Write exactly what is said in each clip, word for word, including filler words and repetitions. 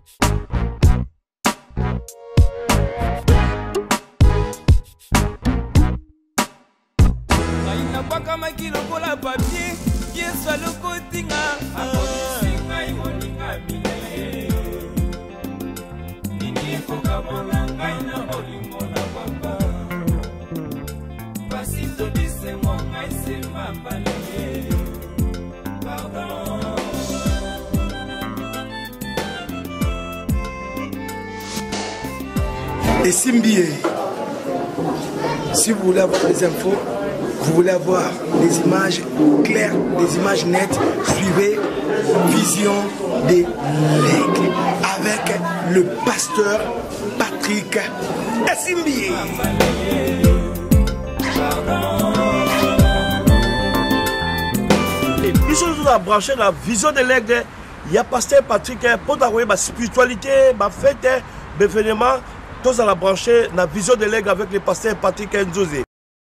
Baka makilo kola papier, Yesu alukutinga akosinga imoninga mile. Nini koka monanga ina bolingo na papa. Pasito dise monga ise mambale. Pardon. Et Simbié, si vous voulez avoir des infos, vous voulez avoir des images claires, des images nettes, suivez Vision de l'Aigle avec le pasteur Patrick Essimbié. Et puis surtout la branché la Vision de l'Aigle, il y a pasteur Patrick pour t'envoyer ma spiritualité, ma fête, mes événements, tous à la branché la Vision de l'Aigle avec le pasteur Patrick Nzozé.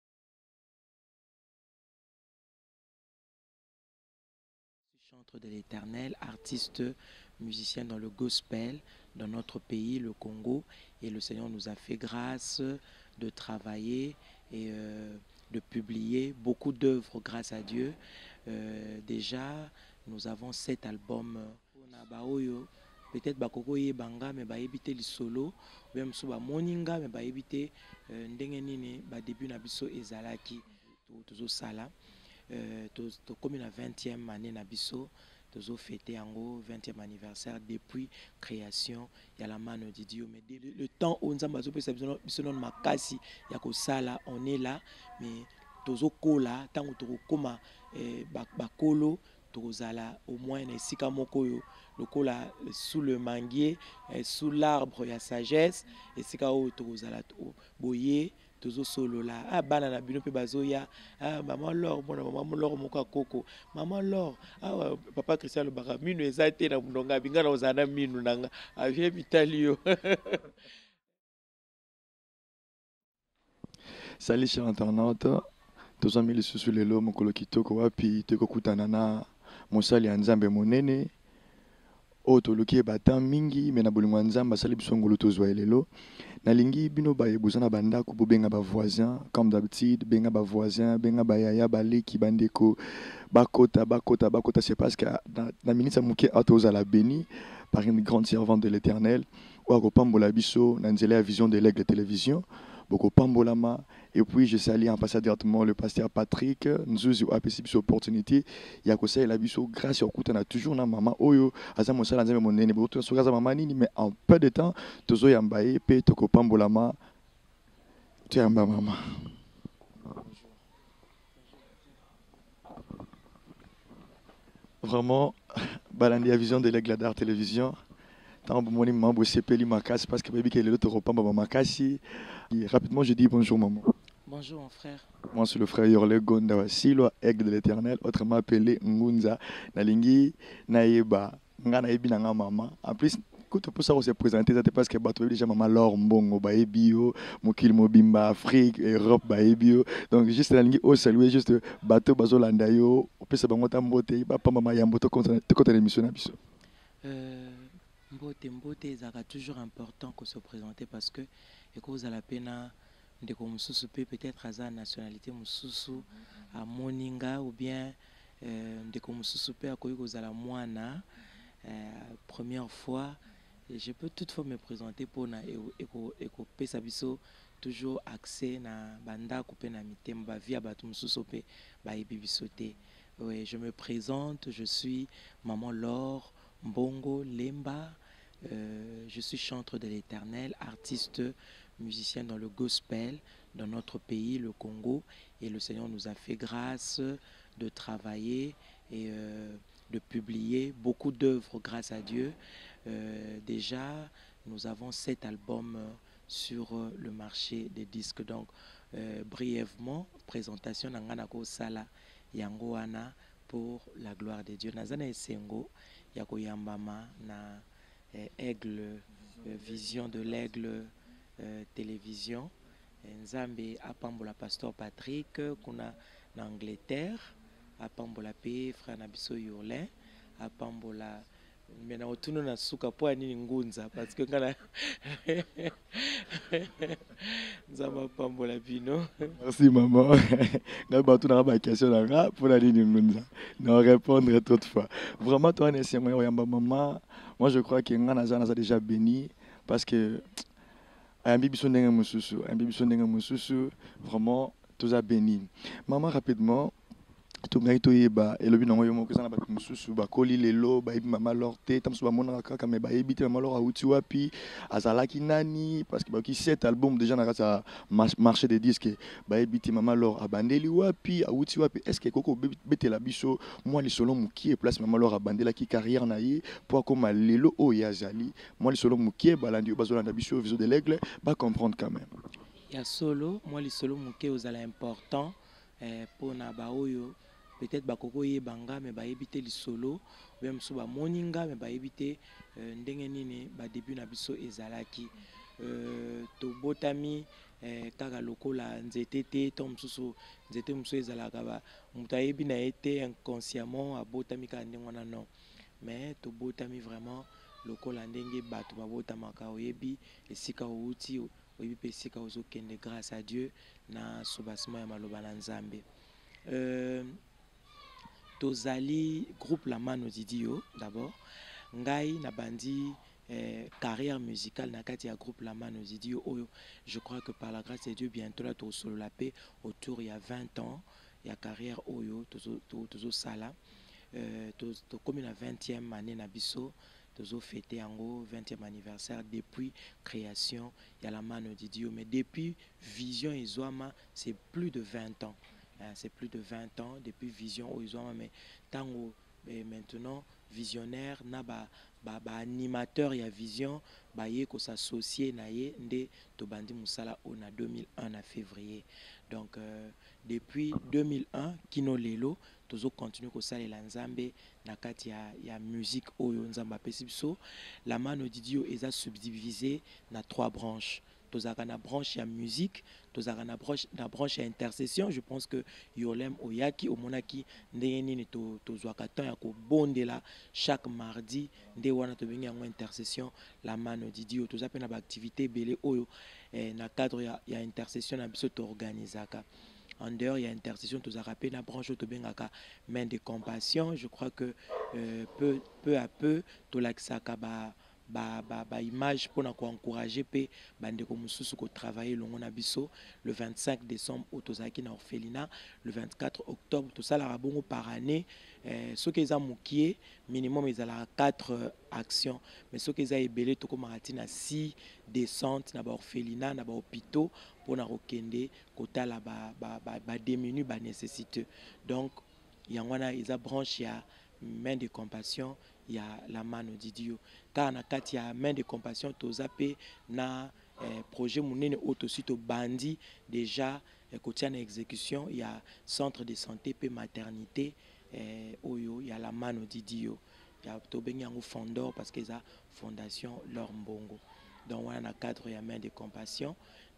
Chantre de l'Éternel, artiste, musicien dans le gospel, dans notre pays, le Congo. Et le Seigneur nous a fait grâce de travailler et euh, de publier beaucoup d'œuvres grâce à Dieu. Euh, déjà, nous avons sept albums. Peut-être bakoko ye banga mais ba ebité li solo, même sous ba moninga mais ba ebité ndenge nini ba début na biso ezalaki tozo sala. Euh, comme la vingtième année Nabiso, nous avons fêté en vingtième anniversaire depuis création. Il y a la main de Dieu. Mais le temps où nous avons fait makasi, on est là, mais nous avons là, tant que nous avons bakolo, nous avons au moins le cola sous le manguier, sous l'arbre, il y a sagesse, et c'est quand nous avons boyer. Tozo solo là ah bana na bino pe bazoya ah maman Laure bona maman Laure moka koko maman Laure ah papa Christian le baka minu ezate na mundonga binga na ozana minu nanga avie vitalio. Salut chers internautes, tous amis les sous les lots mokolo kitoko wapi teko kutana na mosali ya nzambe monene oto luki batan mingi mena bolingo nzamba sali bisongolo tozwa elelo nalingi bino baye bozana banda ko benga ba voisins comme d'habitude benga ba voisins benga ba yaya baleki bandeko bakota bakota bakota c'est parce que na minute muke atoza la béni par une grande servante de l'Éternel ou akopambola biso na nzela ya Vision de l'Aigle télévision beaucoup pambolama. Et puis je salue en passant directement le pasteur Patrick Nzuzi ou apesi biso opportunité ya ko sala biso grâce au kutana toujours na maman oyo aza mosala nzambe monene boto so gaza maman nini mais en peu de temps tozo yambaye pe toko pambolama tu yamba maman. Vraiment balandi ya Vision de l'Aigle d'Art télévision. Parce que baby qu'elle est l'autre repas maman makasi. Rapidement je dis bonjour maman. Bonjour mon frère. Moi c'est le frère Yorle Gonda Wasilo, aigle de l'Éternel, autrement appelé Ngunza Nalingi Naeba Ngana Ebi Nanga maman. En plus quand pour ça on s'est présenté c'était parce que bateau déjà maman Laure Mbongo Baebio, Mokil Mobimba Afrique, Europe Baebio. Donc juste Nalingi au saluer juste bateau Bazolanda yo, on peut se bangota mbote, papa maman Yamboto contre contre l'émission na biso. Euh Mbote Mbote est toujours important que se présenter parce que et cause à la peine de comme sous peut-être à sa nationalité mususu à Moninga ou bien de comme sous à cause à la moana première fois et je peux toutefois me présenter pour na éco éco pesabiso toujours accès na banda coupé na mitemba via batum sous pe ba ibibisoté. Oui, je me présente, je suis maman Laure Mbongo Lemba, euh, je suis chantre de l'Éternel, artiste, musicien dans le gospel, dans notre pays, le Congo. Et le Seigneur nous a fait grâce de travailler et euh, de publier beaucoup d'œuvres grâce à Dieu. Euh, déjà, nous avons sept albums sur le marché des disques. Donc, euh, brièvement, présentation d'Anganako Sala Yangoana pour la gloire de Dieu. Nazana Esengo. Yako Yambama na eh, aigle euh, Vision de l'Aigle euh, télévision Nzambe apambola pasteur Patrick kuna na Angleterre apambola pe frère Nabiso Yurlin apambola mais na otuno na suka po nini ngunza parce que ngana nzamba pambola bino. Merci maman. Ngai bato na ba question na nga pour la ligne ngunza. Na répondre toutefois. Vraiment toi ne sais moi yamba maman. Moi je crois que ngana za na déjà béni parce que ayambi biso ndenge mususu, ayambi biso ndenge mususu vraiment tous a béni. Maman rapidement tongai toyeba elobi nango yo moko sana ba mususu ba koli lelo ba yebi mama lorte tamso ba mona kaka me ba yebi te mama lor auti wapi azalaki nani parce que ba ki sept album déjà na kata marché des disques ba yebi te mama lor abandeli wapi auti wapi est-ce que koko betela biso moi li solo mukie place mama lor abandela ki carrière na ye pour comme lelo o yazali moi li solo mukie balandi bazolanda biso viso de l'aigle ba comprendre quand même ya solo moi li solo mukie ozala important eh, pour na ba oyo peut-être bakoko yebanga mais ba yebite li solo même so ba moninga mais ba yebite euh, ndenge nini ba début na biso ezalaki euh, to botami eh, kaka lokola nzete te to msusu nzete msusu ezalaka ba mutu ayebi na ete inconsciemment abotami ka ndenge wana non mais to botami vraiment lokola ndenge bato babotamaka oyebi esika outi oyebi pe esika ozokende grâce à Dieu na soubassement ya maloba na Nzambe. euh, tozali groupe La Mano Didio d'abord ngai na bandi eh, carrière musicale na kati ya groupe La Mano Didio oyo je crois que par la grâce de Dieu bientôt là to solo la paix autour il y a vingt ans ya carrière oyo tozo to, tozo sala euh, to, to comme na vingtième année na biso tozo fêter yango vingtième anniversaire depuis création ya La Mano Didio mais depuis Vision Ezwama c'est plus de vingt ans. C'est plus de vingt ans depuis Vision Ezwama mais tango et maintenant visionnaire na ba ba, ba animateur ya Vision ba ye ko s'associer na ye nde to bandi musala on a deux mille un à février donc euh, depuis deux mille un kino lelo tozo continuer ko salela Nzambe na kati ya, ya musique oyo Nzamba pesi biso. La Mano Didio eza subdivisé na trois branches. Tozaka na branche ya musique, tozaka na branche na branche ya intercession. Je pense que Yolem Oyaki omonaki ndenge nini to tozwaka temps ya ko bondela chaque mardi nde wana to bengi yango intercession La Mano Didio. Toza pe na ba activité belé oyo eh, na cadre ya, ya intercession na biso to organisaka. En dehors, il y a intercession, tous rappelé la branche autobengaka main de compassion. Je crois que euh, peu, peu à peu, tout l'axaka ba ba ba ba image pour encourager pe bande ko mususu ko travailler longo na biso le vingt-cinq décembre au tozaki na orphelinat, le vingt-quatre octobre tout ça la rabongo par année euh, ce que za mukie minimum ils a quatre euh, actions mais ce que za ebelé to ko maratina six descentes na ba orphelinat na ba hôpitaux pour na rokende kota la ba ba ba, ba démenu ba nécessité donc yangwana ils a branche ya main de compassion il y a La Mano Didio car na kati ya main de compassion tozape na eh, projet munene autosito bandi déjà eh, kotia na exécution il y a centre de santé pe maternité eh, oyo il y a La Mano Didio il y a tobengi yango fondor parce que ça fondation Lor Mbongo donc on a na cadre ya main de compassion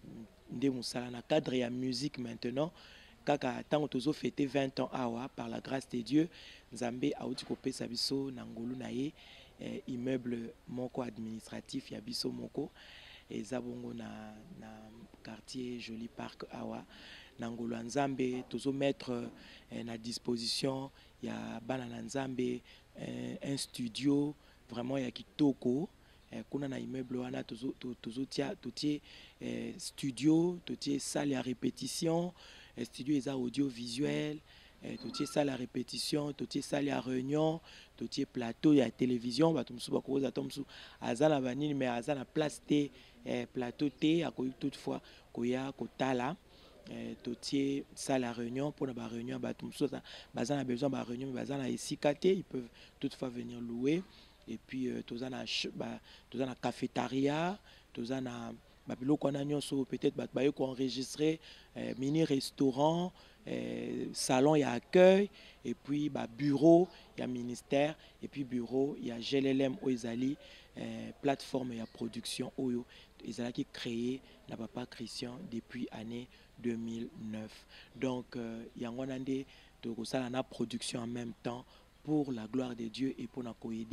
nde musala na cadre ya musique maintenant kaka tango tozo fêter vingt ans awa par la grâce de Dieu Nzambe auti kopesa biso na ngolu na ye eh, immeuble moko administratif ya biso moko eza bongo na na quartier Joli Parc awa na ngolu ya Nzambe tozo mettre eh, na disposition ya bana na Nzambe eh, un studio vraiment ya kitoko eh, kuna na immeuble wana tozo tozo tia totie eh, studio totie salle ya répétition studio eza audiovisuel eh, totie salle à répétition totie salle à réunion totie plateau ya télévision bato musu bakoza to musu azala banini mais azala place te eh, plateau te akoyi toutefois koya kotala eh, totie salle à réunion pour na ba réunion bato musu bazana besoin ba réunion bazana esika te ils peuvent toutefois venir louer et puis euh, tozana ba tozana cafétéria tozana babiloko wana nyonso peut-être bato baye ko enregistrer eh, mini restaurant eh, salon ya accueil et puis ba bureau ya ministère et puis bureau ya G L L M Oizali eh, plateforme ya production oyo ezalaki créé na papa Christian depuis année deux mille neuf donc euh, yango nande to kosala na production en même temps pour la gloire de Dieu et pour na ko aider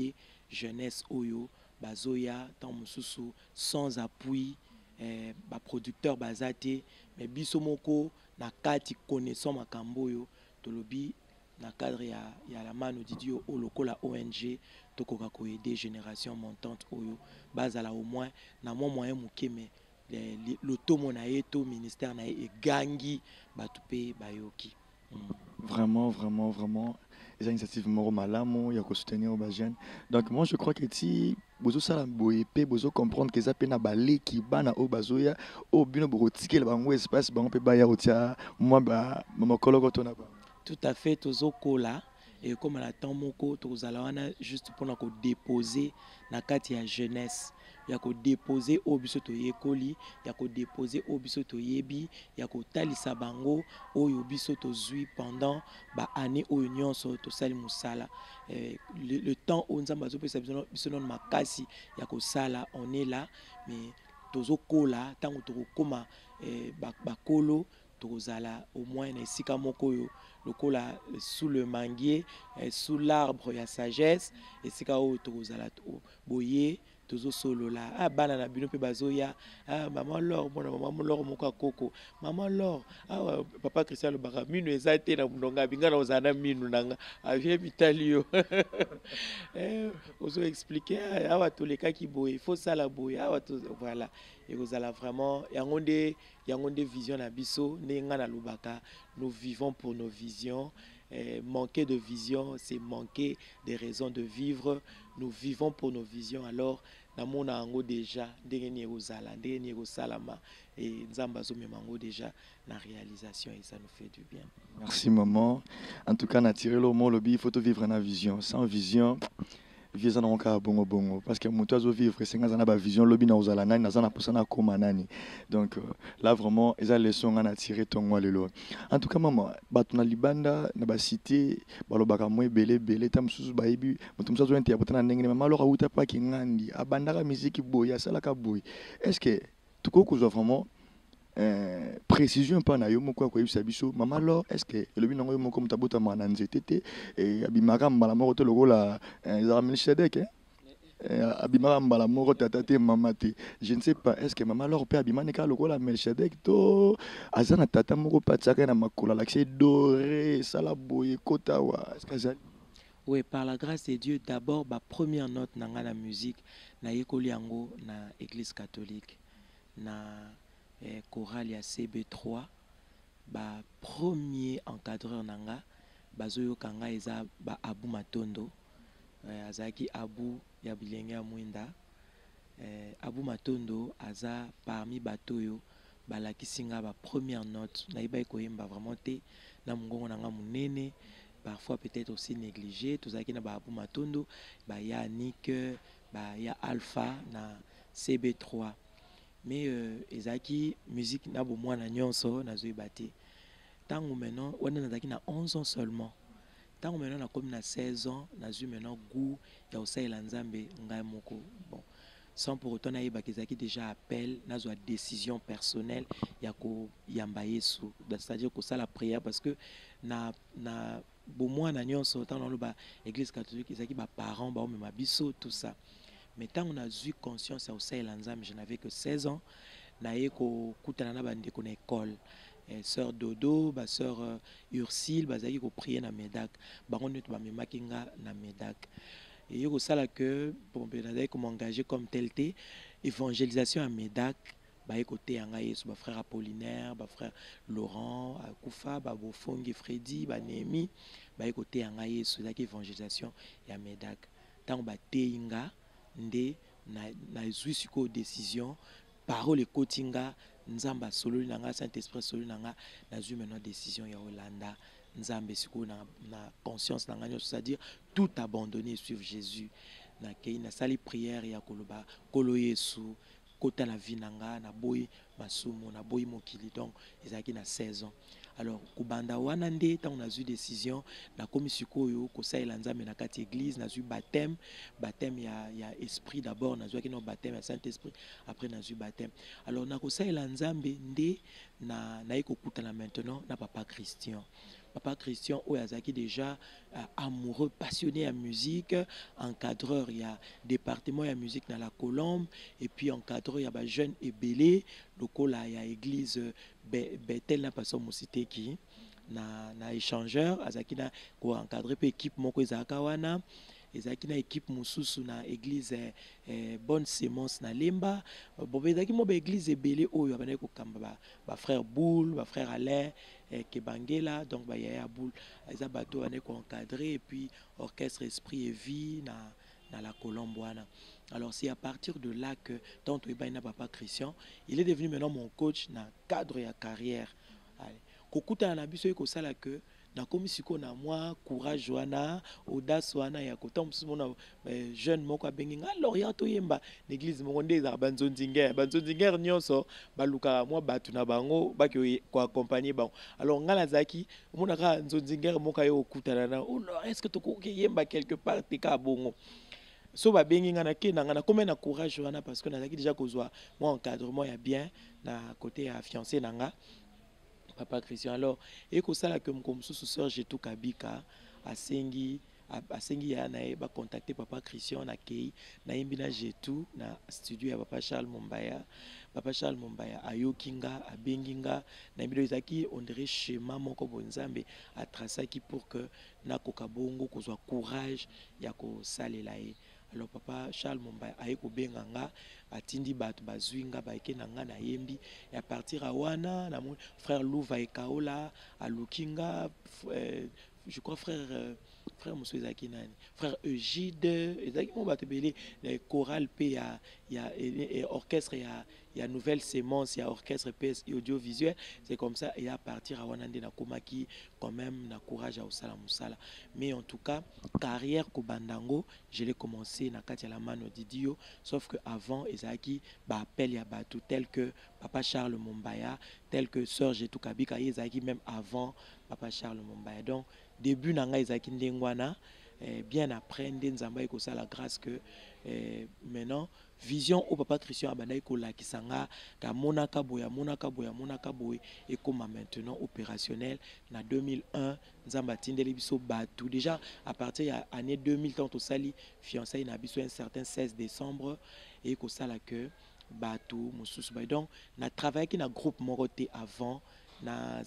jeunesse oyo bazoya tant mosusu sans appui eh, ba producteur bazate mais biso moko na kati connaissant makambo oyo tolobi na cadre ya, ya la mano didio au lokola O N G tokoka ko aider génération montante oyo bazala au moins na mo moyen mukeme le tomo na yeto ministère na e gangi batupe bayoki. Mm. Vraiment, vraiment, vraiment. Les initiatives moro malamo, il y a soutenir aux jeunes. Donc moi je crois que si vous ça la boépe, vous comprendre que ça peut na balé qui bana au bazoya au bino borotike le bango espace bango pe baya otia moi ba mama koloko tona ba. Tout à fait, tozo kola et comme la temps moko tozala wana juste pour na ko déposer na kati ya jeunesse. Il y a ko déposer au biso to yekoli, il y a ko déposer au biso to yebi, il y a ko talisa bango au yo biso to zui pendant ba année au union so to sali musala. Le, le temps où nzamba zo pesa biso non makasi il y a ko sala on est là mais tozo kola tango to koma ba bakolo tozala au moins na esika moko yo lokola sous le manguier sous l'arbre ya sagesse esika o tozala boye tozo solo la ah bana na bino pe bazoya ah maman Laure bona maman Laure moko koko maman Laure ah papa Christian le baka minu ezate na mundonga binga na ozana minu nanga avie mitalio eh ozo expliquer ah wa toleka ki boye faut ça la boye ah wa voilà et vous allez vraiment yangonde yangonde vision na biso nenga na lubaka nous vivons pour nos visions. Eh, manquer de vision, c'est manquer des raisons de vivre. Nous vivons pour nos visions. Alors, dans mon ango déjà, dernier osala, dernier osalama, et nzambazo memango déjà la réalisation et ça nous fait du bien. Merci maman. En tout cas, on a tiré le mot lobby. Il faut tout vivre dans vision. Sans vision. Vision na onka bongo bongo parce que mutu azo vivre c'est ngana ba vision lobby na ozala nani na zana posana koma nani donc euh, là vraiment eza leçon ngana tirer tongo lelo. En tout cas maman batuna libanda na ba cité balobaka mo ebele bele tam susu ba ibi mutu msazo ente ya botana ndenge maman alors auta pa ki ngandi abandaka musique boya sala ka boy est-ce que tuko kuzo vraiment Euh, précision pas na yo moko ko yebisa biso mama alors est-ce que le binango yo moko mutabota mana nzetete et abimaka mbala moko to lokola ezara Melchizedek eh abimaka mbala moko tatate mama te je ne sais pas est-ce que mama alors pe abimane ka lokola Melchizedek to azana tata moko patsaka na makula l'accès doré sala boye kotawa est-ce que ça oui par la grâce de Dieu d'abord ba première note nanga na musique na yekoli yango na église catholique na Eh, chorale ya C B trois ba premier encadreur nanga bazoyo kanga eza ba Abu Matondo eh, azaki Abu ya bilenge ya mwinda eh, Abu Matondo aza parmi batoyo balakisinga ba première note na iba koyemba vraiment te na mungongo nanga munene parfois peut-être aussi négligé tozaki na ba Abu Matondo ba ya Nick ba ya Alpha na C B trois mais euh, ezaki musique na bo mwana nyonso na zo ibate tango maintenant wana nazaki na onze ans seulement tango maintenant na comme na seize ans na zo maintenant goût ya osaila nzambe ngai moko bon sans pour autant na ibaki ezaki déjà appel na zo décision personnelle ya ko yamba Yesu c'est-à-dire ko ça la prière parce que na na bo mwana nyonso tango na ba église catholique ezaki ba parents ba o mema biso tout ça. Mais tant on a eu conscience au sein de je n'avais que seize ans, naïe ko kutana bande ko na école. Sœur Dodo, ba sœur uh, Ursule, bazaki ko prier na Medak, ba on ba me makinga na Medak. Et yo ça là que pour me comme engagé comme tel té évangélisation à Medak, ba côté anga Yesu ba frère Apollinaire, ba frère Laurent, Koufa, ba Bofongi Freddy, ba Némi, ba côté anga Yesu la évangélisation ya Medak. Tant ba teinga nde na na zuisiko décision parole kotinga nzamba solo nanga Saint-Esprit solo nanga na zu maintenant décision ya Hollanda nzambe siko na na conscience nanga c'est-à-dire tout abandonner et suivre Jésus na kei na sali prière ya koloba kolo Yesu kota na vie nanga na boy masumo na boy mokili donc ezaki na seize ans. Alors kubanda wana nde tant on a eu décision na komisiko yo ko sa elanzambe na kati église na eu baptême baptême ya ya esprit d'abord na eu kino baptême ya Saint-Esprit après na eu baptême. Alors na ko sa elanzambe nde na na iko kutana maintenant na papa Christian Papa Christian Oyazaki déjà euh, amoureux, passionné à musique, encadreur, il y a département de musique dans la Colombe, et puis encadreur, il y a des jeunes et belé, donc là il y a église Bethel na paso musité qui na na échangeur, azaki na ko encadrer pe équipe moko ezaka wana. Ezaki na équipe mususu na église eh, bonne sémence na lemba bon ezaki mo ba église ebele oyo abana ko kamba ba, ba frère Boule ba frère Alain eh, Kebangela donc ba yaya Boule eza bato bana ko encadrer et puis orchestre esprit et vie na na la Colombe wana. Alors c'est à partir de là que tant Ebaina Papa Christian il est devenu maintenant mon coach na cadre ya carrière. Allez kokuta na biso ko sala que na komi siko na moi courage wana audace wana ya kota musu mona jeune moko abengi nga Lorient to yemba l'église moko ndeza banzondinger banzondinger nyonso baluka moi batu na bango baki ko accompagner bango. Alors nga lazaki mona ka nzondinger moko yo okutana na oh est-ce que to ko yemba quelque part te ka bongo so ba bengi nga na ke na na comme na courage wana parce que nazaki déjà kozwa moi encadrement ya bien na côté ya fiancé nanga Papa Christian. Alors, et que ça là que mon sœur Jetou Kabika a sengi a sengi ya na ba contacter Papa Christian na kei na imbina Jetou na studio ya Papa Charles Mumbaya. Papa Charles Mumbaya ayokinga abenginga na imbino izaki on dirait schéma moko bonzambe a tracaki pour que na kokabongo kozwa courage ya ko salela e. Alors Papa Charles Mumbaya ayeko benganga atindi bato bazwinga baike nanga na yembi et à partir à wana na mon frère Louva et Kaola à Lukinga euh, je crois frère euh, frère Moussou Zaki nani frère Eugide ezaki mo bato belé chorale p ya ya et orchestre ya ya nouvelle sémence ya orchestre p audiovisuel c'est comme ça et à partir à wana ndé na komaki quand même na courage à osala musala mais en tout cas carrière ko bandango je l'ai commencé na kati la mano Didio sauf que avant ezaki ba appel ya bato tel que Papa Charles Mumbaya tel que sœur Jetou Kabika ezaki même avant Papa Charles Mumbaya. Donc début nanga ezaki ndengwana eh, bien après ndenzamba eko ça la grâce que eh, maintenant vision au Papa Christian abandai ko la kisanga ka monaka boya monaka boya monaka boy et comme maintenant opérationnel na deux mille un nzamba tindeli biso batu déjà à partir ya année deux mille tant au sali fiançailles na biso un certain seize décembre et ko sala que batu mususu ba donc na travaillé qui na groupe moroté avant na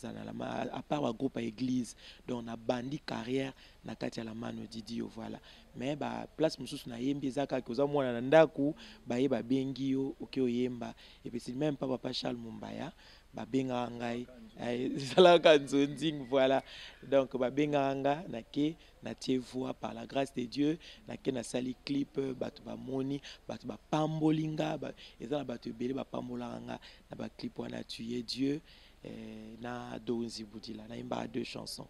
à part le groupe à église donc na bandi carrière na kati la mano Didio voilà mais ba place mususu na yembi zaka koza mwana na ndaku ba yeba bengi yo oke oyemba et puis c'est même pas Papa Charles Mumbaya ba benga ngai sala kanzonding voilà donc ba benga nga na ke na tie voix par la grâce de Dieu na ke na sali clip batu ba moni batu ba pambolinga ba ezala batu belé ba pambolanga na ba clip wana tuer Dieu. Eh, na Donzi Boudila, na imba deux chansons.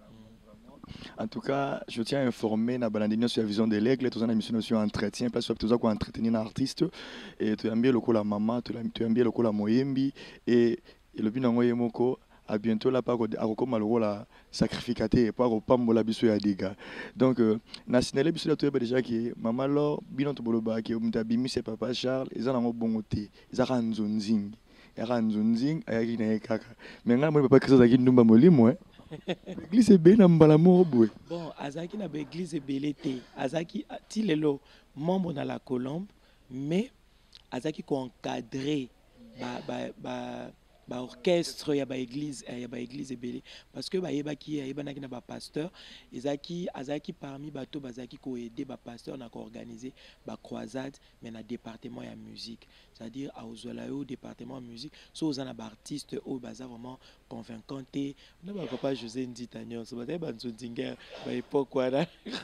En tout cas, je tiens à informer na balandino sur la vision de l'aigle, tout ça na mission sur entretien, parce que tout ça qu'on entretenir un artiste et tu aimes bien le coup la maman, tu aimes bien le coup la moyembi et le bin ngoye moko à bientôt là pas à comme le rôle la sacrificateur pas au pambola biso ya diga. Donc na sinele biso la tu déjà qui maman lo binon to boloba qui mtabimi c'est Papa Charles, ils en ont bongoté, ils ont nzonzing. Yaranzunzing ayaki na kaka mais nga mo Papa Christian zaki ndumba molimo l'église est belle na mbala moko bon azaki na ba église ebele te azaki ti lelo membre na la Colombe mais azaki ko encadrer ba ba ba ba orchestre ya ba église ya ba église ebele parce que ba yebaki yebanaki na ba pasteur ezaki azaki parmi bato bazaki ko aider ba pasteur na ko organiser ba croisade mais na département ya musique c'est-à-dire à ozwala yo département musique so ozana ba artiste o baza vraiment convaincant te na ba Papa José Ndita nyonso ba ba nzondinger ba époque wana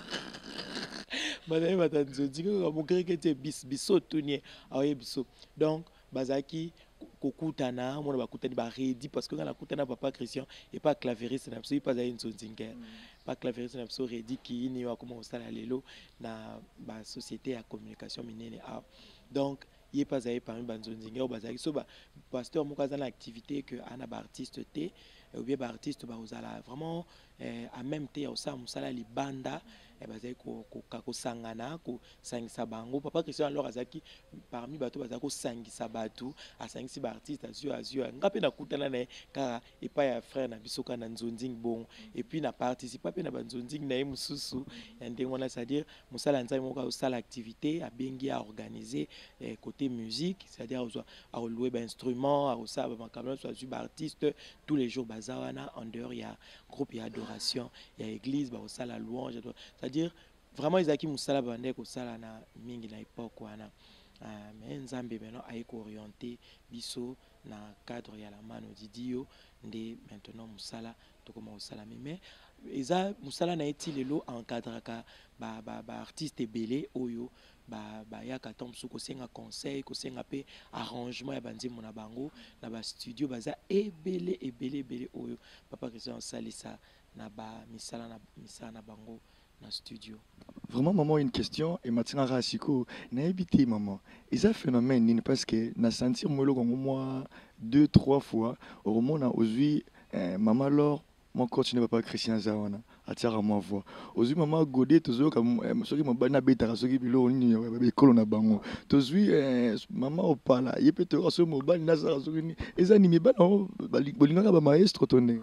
ba ba nzondinger ko mo kreke bis biso tunye aye biso donc bazaki kokutana mona bakutani ba redi parce que quand la kutana Papa Christian et pas clavériste na absolument pas une sondinger pas clavériste na absolument redi qui ni wa comment ça lelo na ba société ya communication minene a donc il pas aille parmi ba sondinger ou bazaki so ba pasteur mo kaza na activité que ana ba artiste té ou bien ba artiste ba ozala vraiment eh, en même temps au ça musala libanda et bazali ko ko ko sangana ko sangisa bango papa Christian alors azaki parmi bato bazali ko sangisa bato asangisi ba artiste azio azio ngape na kutana na ka et pas ya frère na bisoka na nzonding bon et puis na participer pe na banzonding na mususu ya ndengona c'est-à-dire musala nzai moko osala activité a bengi à organiser eh, côté musique c'est-à-dire à louer ba instrument à osala ba makambo soit ba artiste tous les jours bazawana en dehors il y a groupe il y a adoration il y a église ba osala louange c'est-à-dire vraiment Isaki musala bande ko sala na mingi na époque wana uh, mais nzambe maintenant a orienté biso na cadre ya la mano didio nde maintenant musala to koma osala mais eza musala na eti lelo encadraka ba ba ba artiste belé oyo ba ba ya katom su ko senga conseil ko senga pe arrangement ya banzimo na bango na ba studio baza ebele ebele ebele oyo papa Christian salisa na ba misala na misala na bango na studio. Vraiment maman une question et maintenant rasiko na habité maman. Ils a phénomène ni parce que na sentir moi au moins deux trois fois au moment na aujourd'hui maman alors mon continue papa Christian Zawana atira moi voix. Aujourd'hui maman godé toujours comme soki mo bana beta soki bilo ni be kolo na bango. Aujourd'hui maman au pala il peut te recevoir mo bana na ça soki ni eza ni mi bana bolinga ba maestro tonné.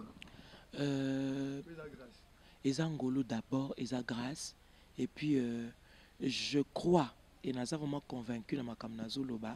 Euh Eza ngolo d'abord, eza grâce. Et puis, euh, je crois, et nous sommes vraiment convaincus dans ma kamnazo loba,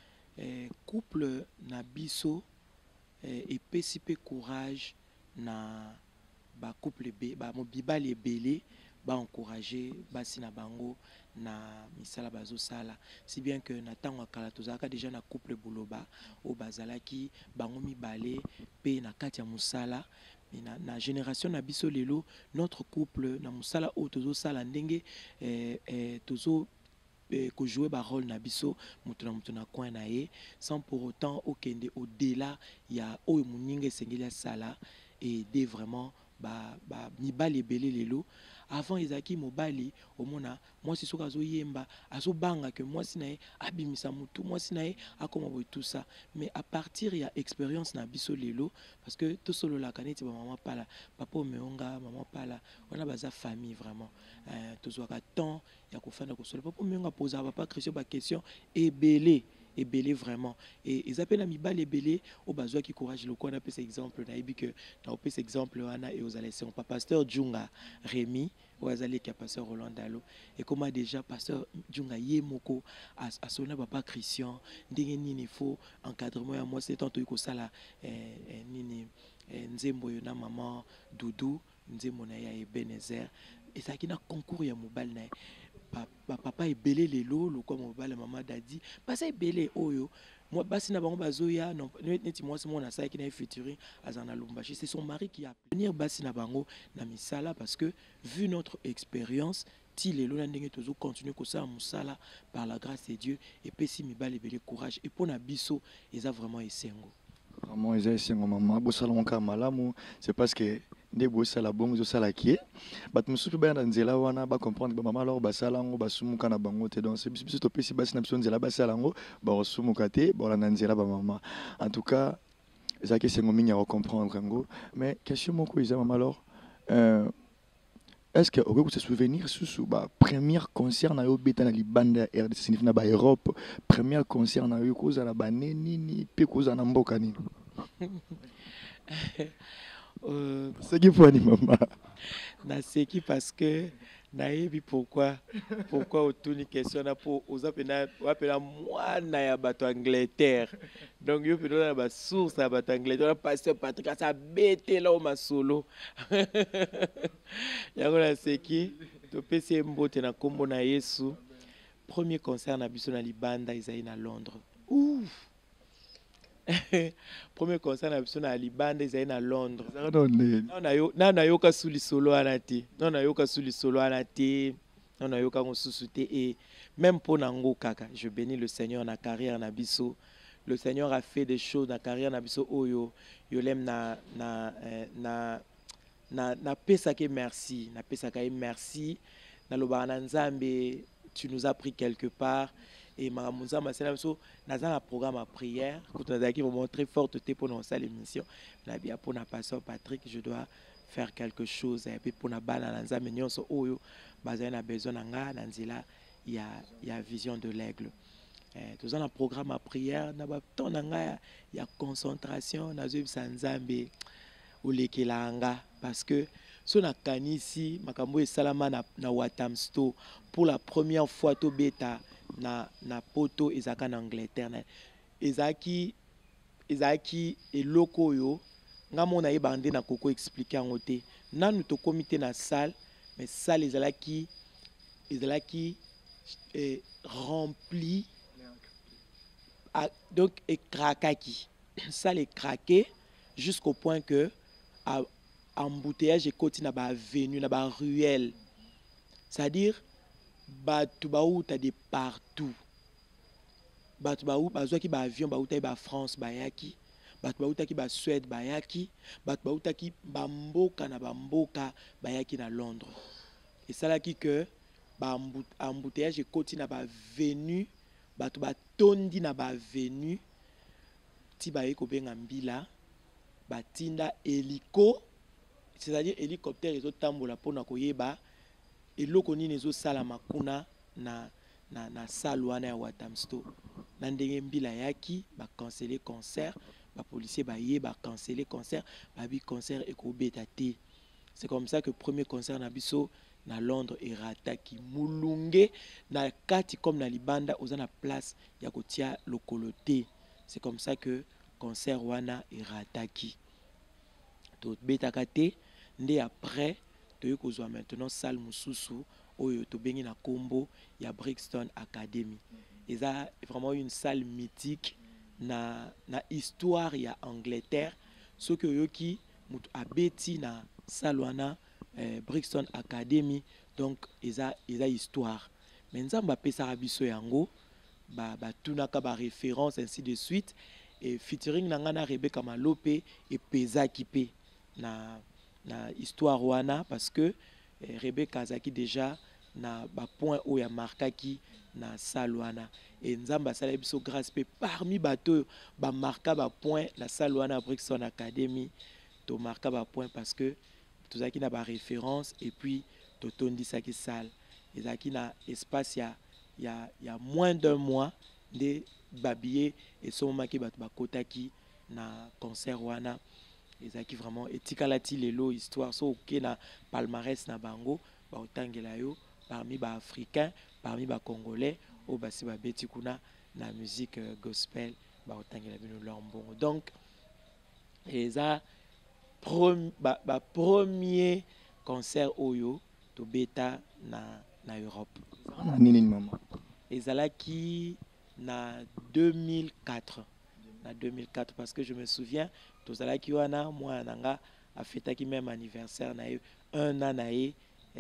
eh, couple na biso eh, et pécipe courage na ba couple be, ba mo bibali belé, ba encourager, ba sina bango na misala bazo sala. Si bien que na tango kala tozaka déjà na couple boloba, o bazalaki bango mibale pe na kati ya musala. Na, na génération na biso lelo notre couple na musala o tozo sala ndenge eh, eh, tozo eh, ko jouer ba rôle na biso mutu na mutu na coin na ye sans pour autant okende au delà ya o muninga sengeli sala et de vraiment ba ba mibali belé lelo avant Isaki mobali omona moi si soka zo yemba azo banga que moi sinae abimisa mutu moi sinae akoma boy tout ça mais à partir il y a expérience na biso lelo parce que tout solo la kaneti ba maman pala papa meonga maman pala on a baza famille vraiment euh, tozo ka temps ya ko fana ko solo papa meonga poser papa Christian ba question et belé et belé vraiment et ils appellent mi bal et belé au besoin qui courage le quoi on appelle cet exemple na ibi que na opé cet exemple ana et aux allez c'est pas pasteur Djunga Rémi ou azali qui a pasteur Roland Dalo et comment déjà pasteur Djunga Yemoko à à son papa Christian ndenge nini faut encadrement à moi c'est tant ko sala eh nini nzembo yona maman Doudou nzembo na ya Ebenezer et ça qui na concours ya mobile na papa papa ebele lelo lokwa mobile maman dadi basa ebele oyo moi basi na bango bazoya non neti moi c'est mon asai qui na featuring azana Lumbashi c'est son mari qui a venir basi na bango na misala parce que vu notre expérience ti lelo na ndenge tozo continuer ko sa musala par la grâce de Dieu et puis si mibale ebele courage et pour na biso eza vraiment esengo vraiment eza esengo maman bo sala mon malamu c'est parce que nde bosala bongo zosala kie bato mosusu baya na nzela wana bacomprendre ba mama alors basala yango basumuka na bango te donc biso topesi basi na biso nzela basala yango bakosumuka te baolanda nzela bamama en tout cas ezalaki esengo mingi ya kocomprendre yango mais question moko eza mama alors euh, est-ce que okoki se souvenir susu ba premier concert na yo beta na libanda ya R D C na ba Europe premier concert na yo kozala baneni ni pe kozala na mboka nini? Euh, c'est qui faut ni maman na c'est qui parce que naebi pourquoi pourquoi autour ni question na pour aux apena apela mwana ya bato Angleterre donc yo pe na ba source ya bato Angleterre pasteur Patrick ça bête là au masolo yango na c'est qui to pesi mbote na kombo na Yesu premier concert na biso na libanda izai na Londres ouf premier concert na biso na libanda ezali na Londres non na yo na na yoka suli solo anati non na yoka suli solo anati non na yoka mosusu te et même pour nango kaka je bénis le Seigneur na carrière na biso le Seigneur a fait des choses na carrière na biso oyo yo lem na na na na na pesa ke merci na pesa ka merci na loba na Nzambe tu nous as pris quelque part et ma nzamba c'est la so dans un programme à prière quand on a qui vraiment très forte pour dans cette émission na bien pour na pasteur Patrick je dois faire quelque chose et puis pour na bana na nzamba nyonso oyo bazana na besoin nga na nzela il y a il y a vision de l'aigle. Eh, tout ça un programme à prière na ba ton nga il y a concentration na zo sanzambe ou lekelanga parce que so na kanisi makambo esalama na, na Watamsto pour la première fois to beta na na poto ezaka na Angleterre ezaki ezaki eloko yo nga mona yebande na koko expliquer en oté nanu to comité na salle mais salle ezalaki ezalaki eh, rempli à, donc et craquaki salle est craqué jusqu'au point que à embouteillage et côté na ba avenue na ba ruelle c'est-à-dire batu bauta de partout batu bau bazwa ki ba avion bauta ba France bayaki batu bauta ki ba Suède bayaki batu bauta ki ba mboka na ba mboka bayaki na Londres et ça là qui que ba embouteillage et côté na ba avenue batu ba tondi na ba avenue ti ba yeko benga mbila batinda hélico c'est-à-dire hélicoptère ezo tambola pona koyeba eloko nini ezo sala makuna na na na salwana ya Watamsto na ndenge mbila yaki ba canceller concert ba policier ba yé ba canceller concert ba bi concert ekobeta te. C'est comme ça que premier concert na biso na Londres et rataki mulunge na kati comme na libanda oza na place ya kotia lokoloté. C'est comme ça que concert wana et rataki to beta kate ndé après to yokozwa maintenant salle mususu oyo to bengi na kombo ya Brixton Academy. Et ça vraiment une salle mythique na na histoire ya Angleterre ce que yoki mutu abeti na salle wana eh, Brixton Academy donc eza eza histoire mais nzamba pesa biso yango ba ba tunaka ba référence ainsi de suite et featuring na ngana Rebecca Malope et pesa kipe na na histoire wana parce que eh, Rebecca azaki déjà na ba point où ya markaki na salwana et nzamba sala biso grâce pe parmi bato ba marka ba point la salwana Brixton Academy to marka ba point parce que tout ça qui na ba référence et puis to tondi ça qui salle et ça qui na espace ya ya ya moins d'un mois de babiller et son moment qui bat ba kotaki na concert wana et ça qui vraiment etikalati lelo histoire so ok na palmarès na bango ba otangela yo parmi ba africains parmi ba congolais au basi ba beti kuna na musique euh, gospel ba otangela bino lombongo donc et ça prom, ba, ba premier concert oyo to beta na na Europe nini maman ezalaki na deux mille quatre na deux mille quatre parce que je me souviens tozalaki wana moi nanga a fêtaki même anniversaire na un an na et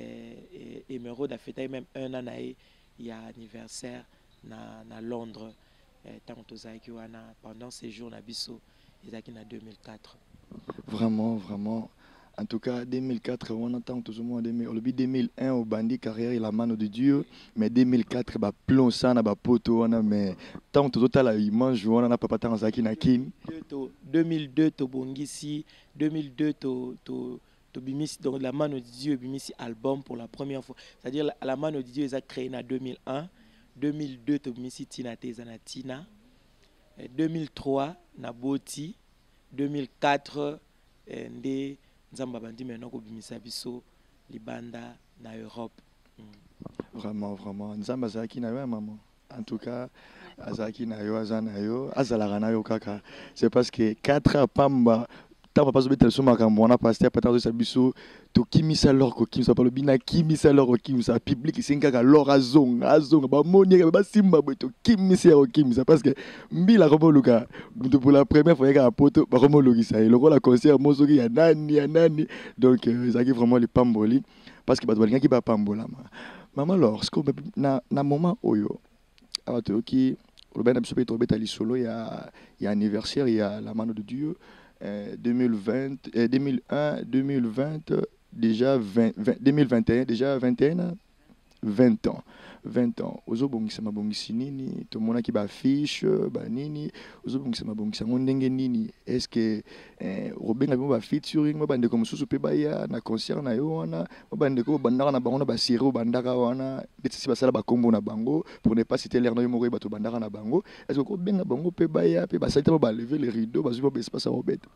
Emeraude a fêté même un an na il y a anniversaire na na Londres tant tozalaki wana pendant ces jours na biso ezalaki na deux mille quatre. Vraiment vraiment en tout cas deux mille quatre on entend tout le monde au deux mille un au bandit carrière et la mano de Dieu mais deux mille quatre ba plomb ça na ba poto on a mais tant tout total la image on a papa tant zaki na kin deux mille deux to bongisi deux mille deux to to to bimisi donc la mano de Dieu bimisi album pour la première fois c'est-à-dire la, la mano de Dieu ils a créé en deux mille un deux mille deux to bimisi Tina Tezana Tina deux mille trois na Boti deux mille quatre ndé nzamba bandi maintenant ko bimisa biso libanda na Europe. Mm. Vraiment vraiment nzamba zaki na yo maman en tout cas azaki na yo azana yo azala na yo kaka c'est parce que quatre ans pamba ta papa zo betel so makambo on a pasteur peut-être ça biso to kimisa lor ko kimisa pa lo bina kimisa lor ko kimisa public singa ka lor azong azong ba moni ba simba to kimisa ko kimisa parce que mbila ko luka pour la première fois ka poto ba ko logisa et le la concert mozoki ya nani ya nani donc ça qui vraiment les pamboli parce que ba balinga ki ba pambola maman alors ce que na na moment oyo abato ki le ben biso pe to betali solo ya ya anniversaire ya la mano de Dieu. Euh, deux mille vingt, euh, deux mille un, deux mille vingt, déjà vingt, vingt, deux mille vingt et un, déjà vingt et un, vingt ans. vingt ans ozobongisa mabongisi nini tomonaki bafiche banini ozobongisa mabongisi yango ndenge nini est-ce que eh, obenga bino bafeaturing babandeko mosusu mpe baya na concert na yo wana babandeko bandaka na bango na basérie bandaka wana ndeti si basala bakombo na bango pour ne pas citer l'air na yo moko bato bandaka na bango est-ce que obenga bango mpe baya mpe basali tellement balever les rideaux bazwi ba espace à robeta.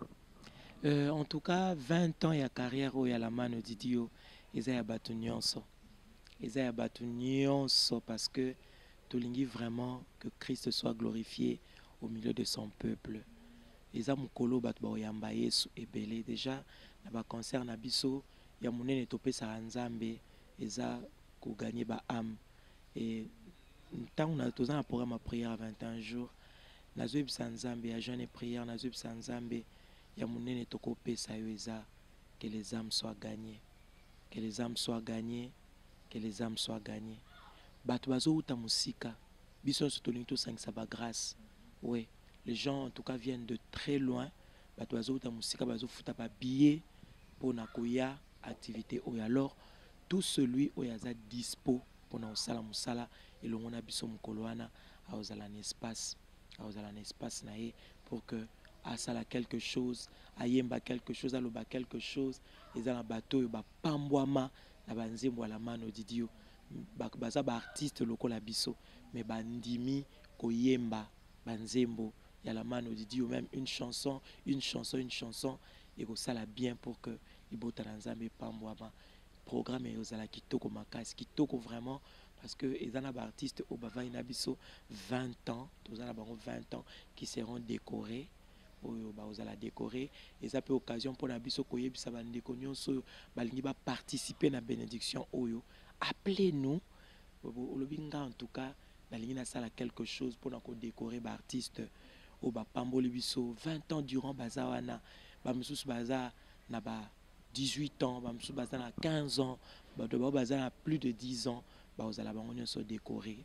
Euh, en tout cas, vingt ans ya carrière où il y a la mano Didio, ils ont battu nyonso. Ils ont battu nyonso parce que Tolingi vraiment que Christ soit glorifié au milieu de son peuple. Ils ont mukolo battu ba yamba Yesu ebele déjà na ba concert na biso ya munene topé sa nzambe ils ont ko gagner ba âme et tant on a tous un programme à prière à vingt et un jours. Nazo bisa nzambe ya jeûne et prière nazo bisa nzambe. Ya munene toko pesa yo eza que les âmes soient gagnées, que les âmes soient gagnées, que les âmes soient gagnées. Bato bazo uta musika, biso surtout l'into cinq ça va grâce. Oui, les gens en tout cas viennent de très loin. Bato bazo uta musika bazo futa ba billet pour na koya activité ou alors tout celui où yaza dispo pour na osala musala et le mona biso mukoloana a osala un espace, a osala un espace nae pour que à sala quelque chose, à yemba quelque chose, à loba quelque chose, et dans la bateau, ba pambouama, la banzembo à la mano didio, baza ba artiste loko la biso, mais bandimi ko yemba banzembo, ya la mano didio, même une chanson, une chanson, une chanson, et ko sala bien pour que ibota nzambe pambouama. Programme et aux ala kitoko makas, kitoko vraiment, parce que les artistes au bava inabiso vingt ans, tous en vingt ans qui seront décorés. Oyo ba ozala décorer et ça peut occasion pour na biso koyebisa bandeko nyonso balingi ba participer na bénédiction oyo appelez-nous olobinga en tout cas balingi na sala quelque chose pour na ko décorer ba artiste o ba pamboli biso vingt ans durant bazawana ba mususu baza na ba dix-huit ans ba mususu baza na quinze ans ba do ba baza na plus de dix ans ba ozala bango nyonso décorer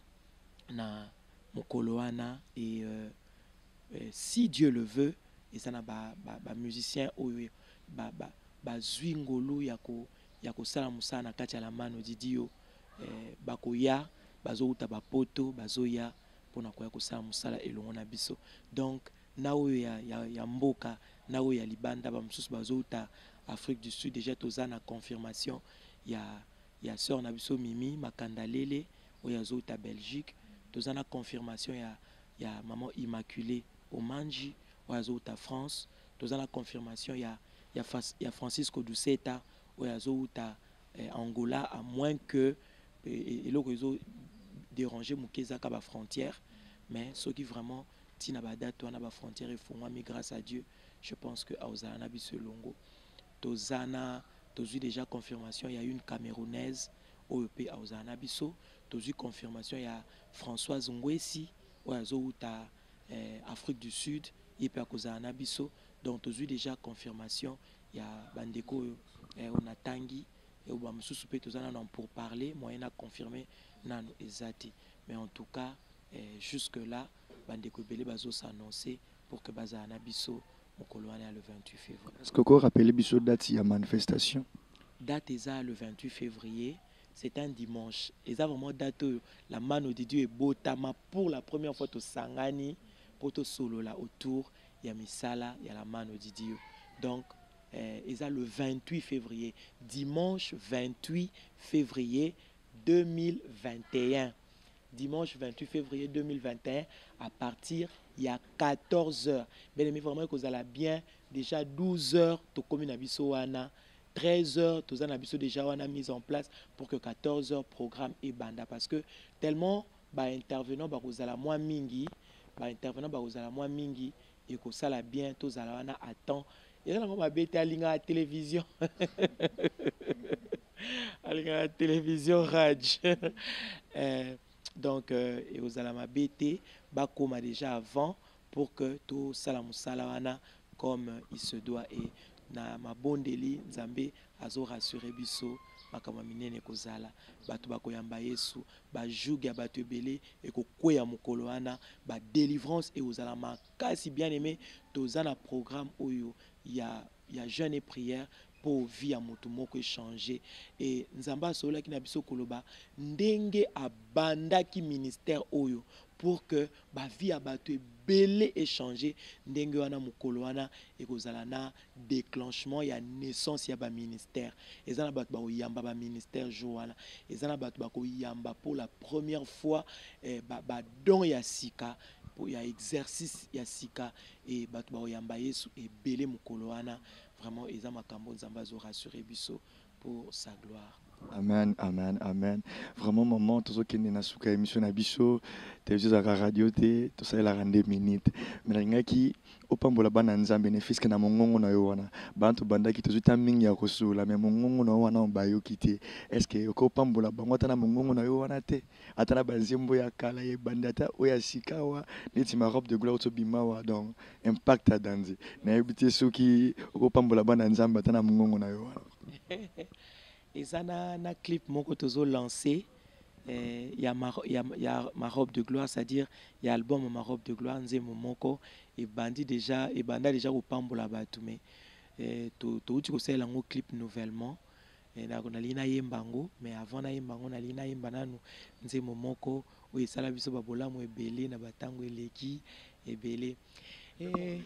na mokoloana et euh, Euh, si Dieu le veut, et ça n'a pas ba musicien ou ba ba ba zwingolo yako yako sala musa na kati ya la mano didio ba koya bazo uta ba poto bazo ya pona koya ko sala musala elongo na biso donc na o ya ya, ya mboka na o ya libanda ba mususu bazo uta Afrique du Sud déjà toza na confirmation ya ya sœur na biso Mimi Makandalele o ya zo uta Belgique toza na confirmation ya ya maman Immaculée au Manji, ou à France, tous la confirmation, il y a, il y a Francisco Duceta, ou à Angola, à moins que et le réseau déranger Mukeza Kaba frontière, mais ce qui vraiment tina bada toi na ba frontière il faut moi mais grâce à Dieu, je pense que à Ozana Bisolongo, Tozana, tozu déjà confirmation, il y a une Camerounaise O E P à Ozana Biso, tozu confirmation, il y a Françoise Ngwesi, ou à Zouta Euh, Afrique du Sud, et puis à cause de Nabiso, donc tu as déjà confirmation, il y a Bandeko, euh, on a Tanguy, et on a soupé tous en pour parler, moyen à confirmer, non, exact. Mais en tout cas, euh, jusque-là, Bandeko Belé Bazo s'annoncer pour que Baza Nabiso, mon colonie le vingt-huit février. Est-ce que vous rappelez Biso date il manifestation? Date est le vingt-huit février. C'est un dimanche. Et ça vraiment date la mano de Dieu est botama pour la première fois au Sangani. Pour tout solo là autour, il y a Misala, il y a la mano de Dieu. Donc, euh, et ça le vingt-huit février, dimanche vingt-huit février deux mille vingt et un. Dimanche vingt-huit février deux mille vingt et un, à partir, il y a quatorze heures. Bien aimé, vraiment que vous allez bien, déjà douze heures, to commune Abisoana, treize heures, tous en Abiso déjà on a mis en place pour que quatorze heures programme et banda. Parce que tellement, bah, intervenant, bah, vous allez moins mingi. Bah, intervenant bah aux ala moi mingi et que ça la bien tous ala wana attend et là on va bête à la télévision à la télévision Raj euh, donc euh, et aux ala ma bête bah comme déjà avant pour que tout salam salawana comme il se doit et na ma bondeli nzambe azo rassurer biso makama minene kozala bato bakoyamba Yesu bajuga bato ebele et kokwea mokolo wana ba délivrance et ozala makasi bien aimé toza na programme oyo ya ya jeûne et prière pour vie à moto moko changer et nzamba sola ki na biso koloba ndenge abanda ki ministère oyo pour que ba vie à bato belé échanger ndenge wana mukolo wana ekozala na déclenchement ya naissance ya ba ministère ezana bato ba oyamba ba ministère joana ezana bato ba koyamba pour la première fois eh, ba, ba don ya sika pour ya exercice ya sika et bato ba oyamba Yesu et belé mukolo wana vraiment ezana makambo nzamba zo rassurer biso pour sa gloire. Amen, amen, amen. Vraiment, maman, tout ce qui est dans la émission Nabiso, tu es à la radio, tu es à la rendez minutes. Mais il y a qui, au pambola bananza, bénéfice que na mongongo na yowana. Bantu banda qui te zout un ming ya kosula, mais mongongo na yowana on bayo kiti. Est-ce que au pambola bangota na mongongo na yowana te? Atana banzimbo ya kala ye bandata oya sikawa, neti ma robe de gloire to bimawa donc impact à danzi. Na yebite ceux qui au pambola bananza batana mongongo na yowana. Et ça na na clip mon kotozo lancé il y a ma il y a, y a ma robe de gloire, c'est-à-dire il y a album ma robe de gloire nzembo moko et bandi déjà et banda déjà au pambola batu mais to to uti ko sala ngo clip nouvellement et na kona lina yembango mais avant na yembango na lina yembananu nzembo moko o esala biso babola mo ebele na batango eleki ebele et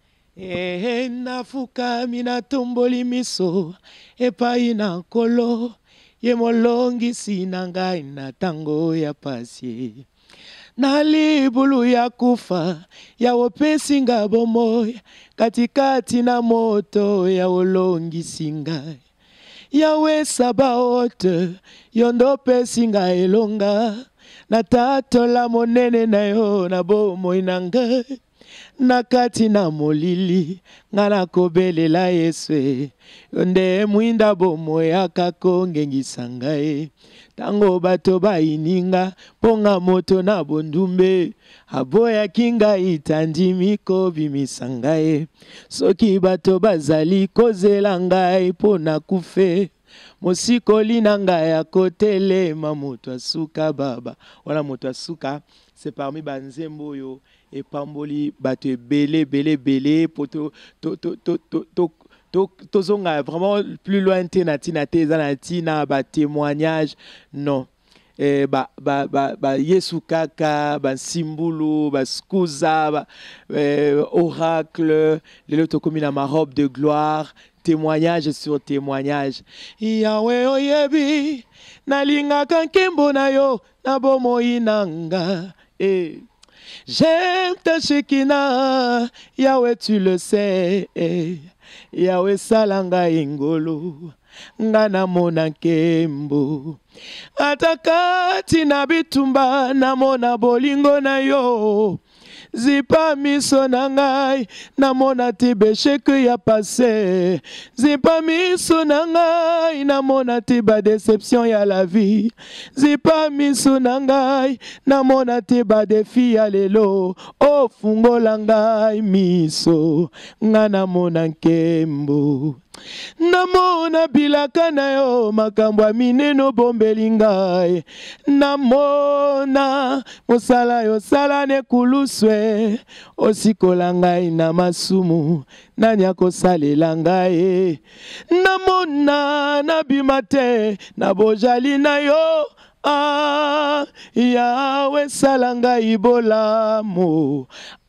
Eh nafuka mina tomboli miso epai na nkolo ye molongisi na ngai na tango ya pasi na libulu ya kufa ya opesi nga bomoi katikati na moto ya olongisi ngai Yawe Sabaoth yondo pesi nga elonga na tatola monene na yo na bomoi na ngai nakati na molili ngana kobelela Yesu nde mwinda bomo yakakongengisa ngai tango bato bayininga ponga moto na bondumbe aboya kinga itandimi ko bimisa ngai soki bato bazali kozela ngai pona kufe mosikoli na ngai akotelema moto asuka baba wala moto asuka c'est parmi banzembo yo et pamboli bato belé belé belé pour to to to to to to to zonga vraiment plus loin tina tina te zanatina ba témoignage non eh ba ba ba ba Yesu kaka ba simbulu ba skuza ba eh, oracle les autres comme na ma robe de gloire témoignage sur témoignage Yahweh oyebi nalinga kankembo na yo na bomoi nanga eh j'aime ta Shekinah, Yahweh tu le sais, Yahweh salanga ingolo, ngana mona kembo. Atakati na bitumba na mona bolingo na yo. Zipa miso na ngai na mona ti besheke ya passé. Zipa miso na ngai na mona ti ba déception ya la vie. Zipa miso na ngai na mona ti ba défi ya lelo. O fungola ngai miso ngana mona nkembo. Namona bilaka na yo makambo mineno bombeli ngai namona mosala yo sala ne kuluswe osikola ngai na masumu nani akosalela ngai namona nabima te na bojali na yo Ah, Yahweh salanga ibolamu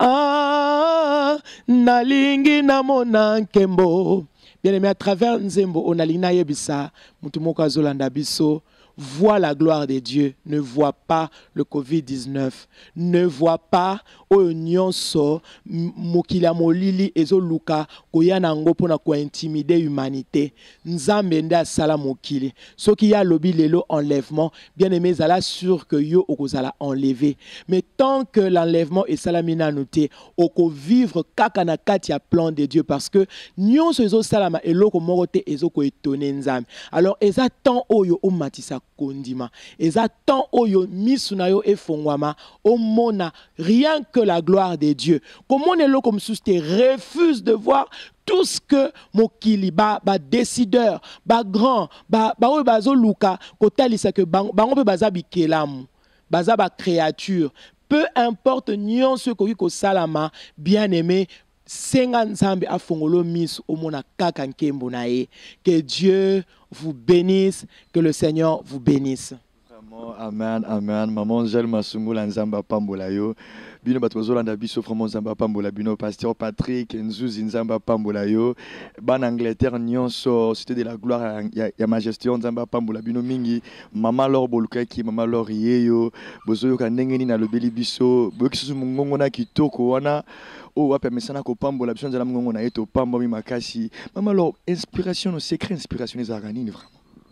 Ah, nalingi namona nkembo. Bien-aimé, à travers Nzembo, on a l'ina yebisa, mutumoko azolanda biso, voit la gloire de Dieu, ne voit pas le covid dix-neuf, ne voit pas oyo nyonso mokili ya molili ezoluka koyana ngo pona ko intimider humanité nzambe nde asala mokili soki ya lobi lelo enlèvement bien aimé zala sûr que yo okozala enlevé mais tant que l'enlèvement est salamina noté oko vivre kaka na kati ya plan de Dieu parce que nyonso ezo salama eloko moko te ezo ko étonner nzambe alors eza temps oyo o matisa kondima eza temps oyo misu na yo efongwama o mona rien que la gloire de Dieu. Comment est-ce comme sous te refuse de voir tout ce que mokili ba ba décideur ba grand ba ba o bazo luka kotali sa que bango pe baza bikelamu baza ba créature peu importe nyon ce ko ko salama bien aimé senga nzambe afongolo miso omona kaka nkembo na ye. Que Dieu vous bénisse, que le Seigneur vous bénisse. Vraiment, amen, amen. Maman Gel Masungula Nzamba Pambola yo. Bino batozolanda biso vraiment Nzamba Pambola bino pasteur Patrick Nzuzi Nzamba Pambola yo. Ban Angleterre nyonso c'était de la gloire ya, ya majesté Nzamba Pambola bino mingi. Mama Lor Bolukaki, Mama Lor yeyo. Bozoyo ka ndenge ni na lobeli biso. Bokisu mungongo na kitoko wana. Oh, ouais, mais ça n'a qu'au pambo, la personne de la mongo na eto pambo mi makasi. Maman, alors, inspiration, le secret inspiration des aranines vraiment.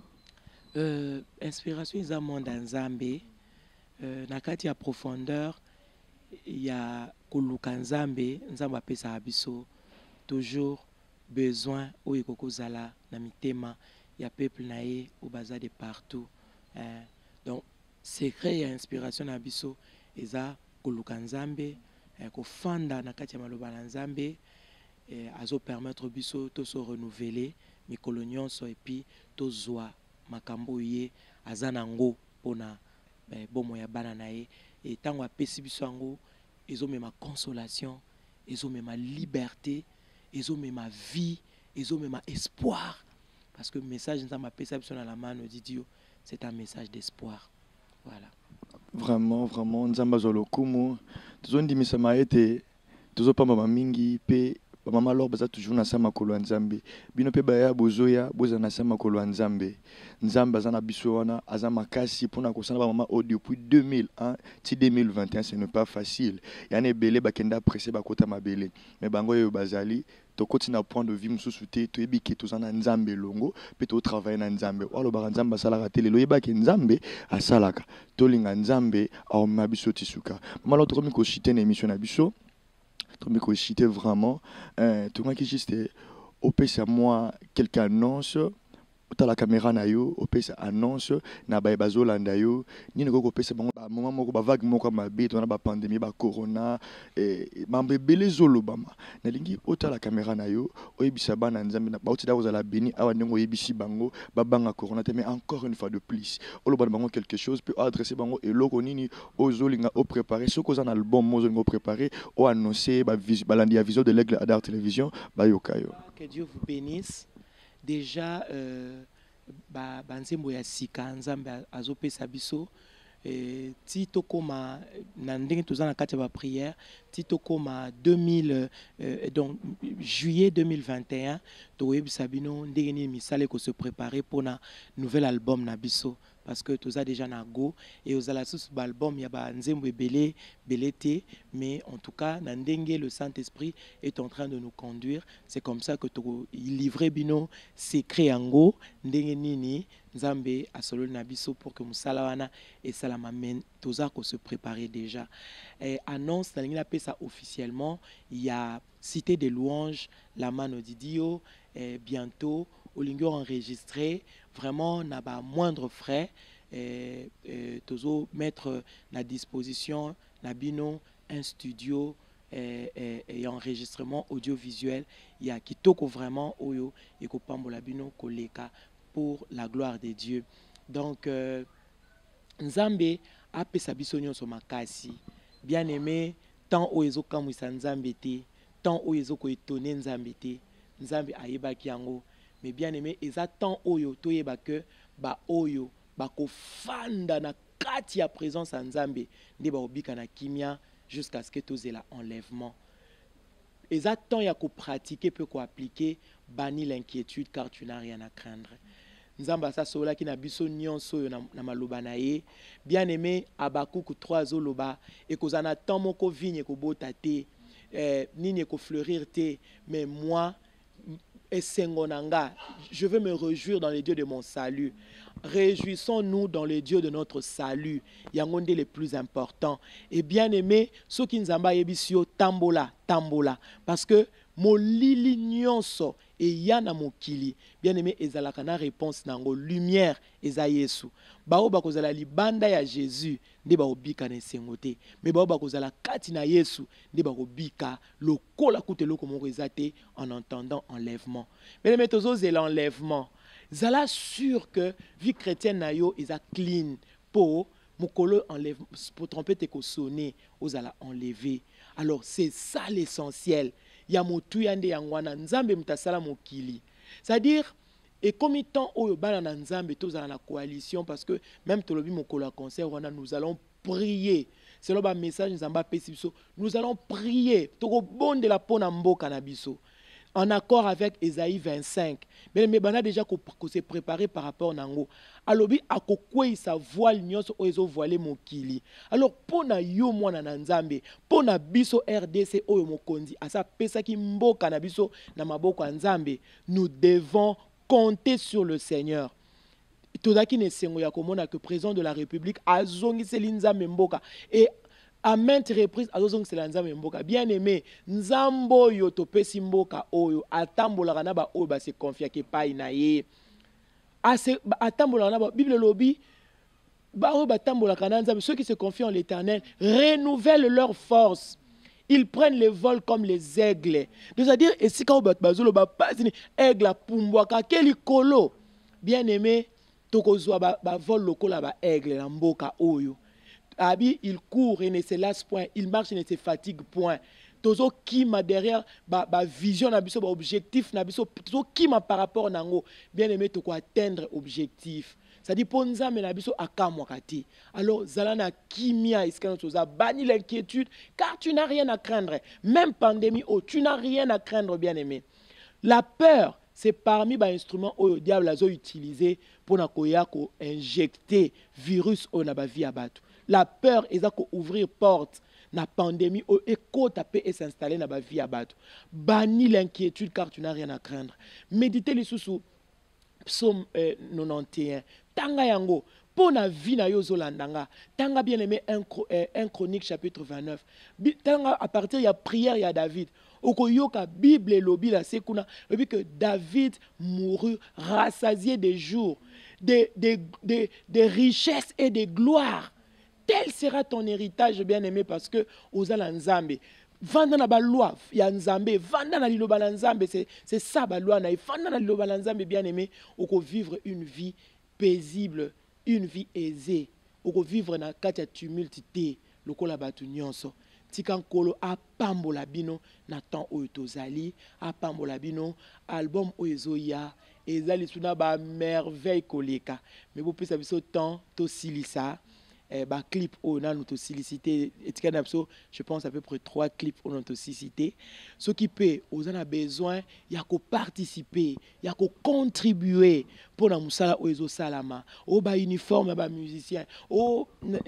Euh, inspiration des amants dans Zambé. Euh, nakati ya profondeur, il y a koluka Nzambe, Nzamba pesa abiso, toujours besoin ou ekoko zala na mitema, il y a peuple naé au bazar de partout. Hein. Donc, secret et inspiration abiso, eza koluka Nzambe. Kofanda na kati ya maloba na Nzambe azo permettre biso to se renouveler mikolo nyonso et puis to zwa makambo ye azanango pona bomo ya bana na ye et tango apesi biso yango ezo mema consolation, ezo mema liberté, ezo mema vie, ezo mema espoir parce que message Nzambe apesa biso na la mano didio c'est un message d'espoir. Voilà. Vraiment, vraiment, Nzamba Zolokumu. Tous on dit, mais ça m'a été. Tous on parle mingi, pe, maman alors, baza toujours na sama kolo Nzambe. Bino pe baya bozoya, boza na sama kolo Nzambe. Nzamba zana bisoana, azama kasi, pour na kosana ba maman au depuis deux mille un, ti deux mille vingt et un, ce n'est pas facile. Yane belé bakenda pressé bakota ma belé. Mais bango yo bazali. To continue à prendre de vie mususuté to ebiki to zana Nzambe longo pe to travailler na Nzambe walo ba Nzambe salaka tele lo yebaki Nzambe asalaka to linga Nzambe a mabiso tisuka malo to komi ko chiter na émission na biso to mi ko chiter vraiment euh to ngaki juste au pesa moi quelques annonces ta la caméra na yo au pesa annonce na ba bazolanda yo ni ngoko pesa bango ba moment moko ba vague moko ma bête on a ba pandémie ba corona et mambe belé zolobama na lingi ota la caméra na yo oyebisa bana Nzambe na ba otida vous la béni awa ndngo yebisi bango ba banga corona mais encore une fois de plus oloba bango quelque chose peut adresser bango et loko nini ozolinga au préparer ce qu'on a album mozo ngo préparer ou annoncer ba balandi ya vision de l'Aigle à Dar Télévision ba yokayo. Que Dieu vous bénisse. Déjà euh, ba banzembo ya sika Nzambe azopesa biso eh, ti tokoma na ndenge tozana kati ba prière ti tokoma deux mille euh, donc juillet deux mille vingt et un toyebisa bino ndenge ni misale ko se préparer pour na nouvel album na biso parce que toza déjà na go et aux ala sous album ya ba nzembo ebele belete mais en tout cas na ndenge le Saint-Esprit est en train de nous conduire c'est comme ça que to livrer bino secret yango ndenge nini Nzambe asolo na biso pour que musala wana et salama men toza ko se préparer déjà et annonce na ngina pesa officiellement il y a Cité des Louanges la mano didio et bientôt olingo enregistré vraiment n'a pas moindre frais et, et tozo mettre à disposition nabino un studio et, et, et enregistrement audiovisuel il y a kitoko vraiment oyo et ko pambola bino koleka pour la gloire de Dieu donc euh, Nzambe a pesa biso nyonso makasi bien aimé tant oyo kamwisa Nzambe te tant oyo ko étonner Nzambe te Nzambe ayebaki yango mais bien aimé eza tant oyo toyeba que ba oyo ba ko fanda na kati ya présence en Nzambe nde ba obika na kimia jusqu'à ce que tozela enlèvement eza tant ya ko pratiquer peut ko appliquer bani l'inquiétude car tu n'as rien à craindre. Nzamba sa sola ki na biso nyonso yo na, na maloba na ye bien aimé Abakuku trois zoloba et kozana tant moko vigne ko bota te eh, nini ko fleurir te mais moi et sengonanga je veux me réjouir dans les dieux de mon salut. Réjouissons-nous dans les dieux de notre salut. Yangonde les plus importants. Et bien aimé, ceux qui nzamba yebisio tambola, tambola. Parce que molili nyonso et yana mokili. Bien aimé, ezalaka na réponse nango lumière eza Yesu. Bao bakozala libanda ya Jésus, nde ba obika na sengote. Mais bao bakozala kati na Yesu, nde ba obika lokola kuteloko moko ezate en entendant enlèvement. Bien aimé, tozo zela enlèvement. Zala sûr que vie chrétienne na yo is a clean pour mukolo enlève pour tromper te ko sonner aux ala enlever. Alors c'est ça l'essentiel. ya motuya nde yangwana nzambe mutasala mokili. C'est-à-dire et comme temps oyo bana na nzambe tozala na coalition parce que même tolobi mokolo concert wana nous allons prier. C'est le message nzamba pesi biso. Nous allons prier toko bonde la pona mboka na biso. En accord avec Ésaïe vingt-cinq. Mais mais bana déjà ko se préparer par rapport nango. Alobi akokwe sa voile nyonso oyo voiler mokili. Alors pona yo mwana na nzambe, pona biso R D C oyo mokonzi asa pesa ki mboka na biso na maboko nzambe, nous devons compter sur le Seigneur. Tozaki ne sengo ya komona que président de la République azongi selinza mboka et à maintes reprises azongi selinza mboka. Bien aimé, nzambo yo topesi mboka oyo atambolaka na ba oyo ba se confia ke pai na ye. Ase atambolaka na ba Bible lobi ba oyo batambolaka na nzambe, ceux qui se confient en l'Éternel renouvellent leur force. Ils prennent les vols comme les aigles. C'est-à-dire, et si quand on bazolo ba pasini aigle pumbwaka keli kolo. Bien aimé, tokozwa ba, ba vol lokola ba aigle na mboka oyo. Abi il court et ne se lasse point, il marche et ne se fatigue point. Tozo kima derrière ba, ba vision na biso ba objectif na biso, tozo kima par rapport nango. Bien aimé, toko atteindre objectif. Ça dit pour nzambe na biso akamwakati. Alors zalana kimia iskana toza bani l'inquiétude car tu n'as rien à craindre. Même pandémie oh, tu n'as rien à craindre, bien aimé. La peur, c'est parmi les instruments que le diable a utilisé pour injecter virus au na ba vie abatu. La peur est ouvrir porte na pandémie au écho tapé et s'installer na ba vie abatu. Bani l'inquiétude car tu n'as rien à craindre. Méditez les sous Psaume euh, quatre-vingt-onze. Tanga yango, pour na vie na yo zolandanga. Tanga bien aimé un, euh, un Chronique chapitre vingt-neuf. Tanga à partir il y a prière il y a David. Okoyoka Bible lobi la sekuna, lobi que David mourut rassasié des jours, des, des, des, des richesses et des gloires. Tel sera ton héritage bien aimé parce que ozala nzambe. Vanda na ba loi ya nzambe, vanda na liloba na nzambe, c'est c'est ça ba loi na vanda na liloba na nzambe bien aimé, oko vivre une vie paisible, une vie aisée, oko vivre na kati ya tumulte te, lokola batu nyonso. Tikankolo apambola bino na temps oyo tozali, apambola bino album oyo ezoya, ezali suna ba merveille koleka. Mais vous pouvez savoir ce temps to silisa. Eh, bah, clip on a notre sollicité je pense à peu près trois clips on a notre sollicité ce qui peut aux en a besoin il y a qu'à participer il y a qu'à contribuer pour la musala oizo salama au ba uniforme ba musicien au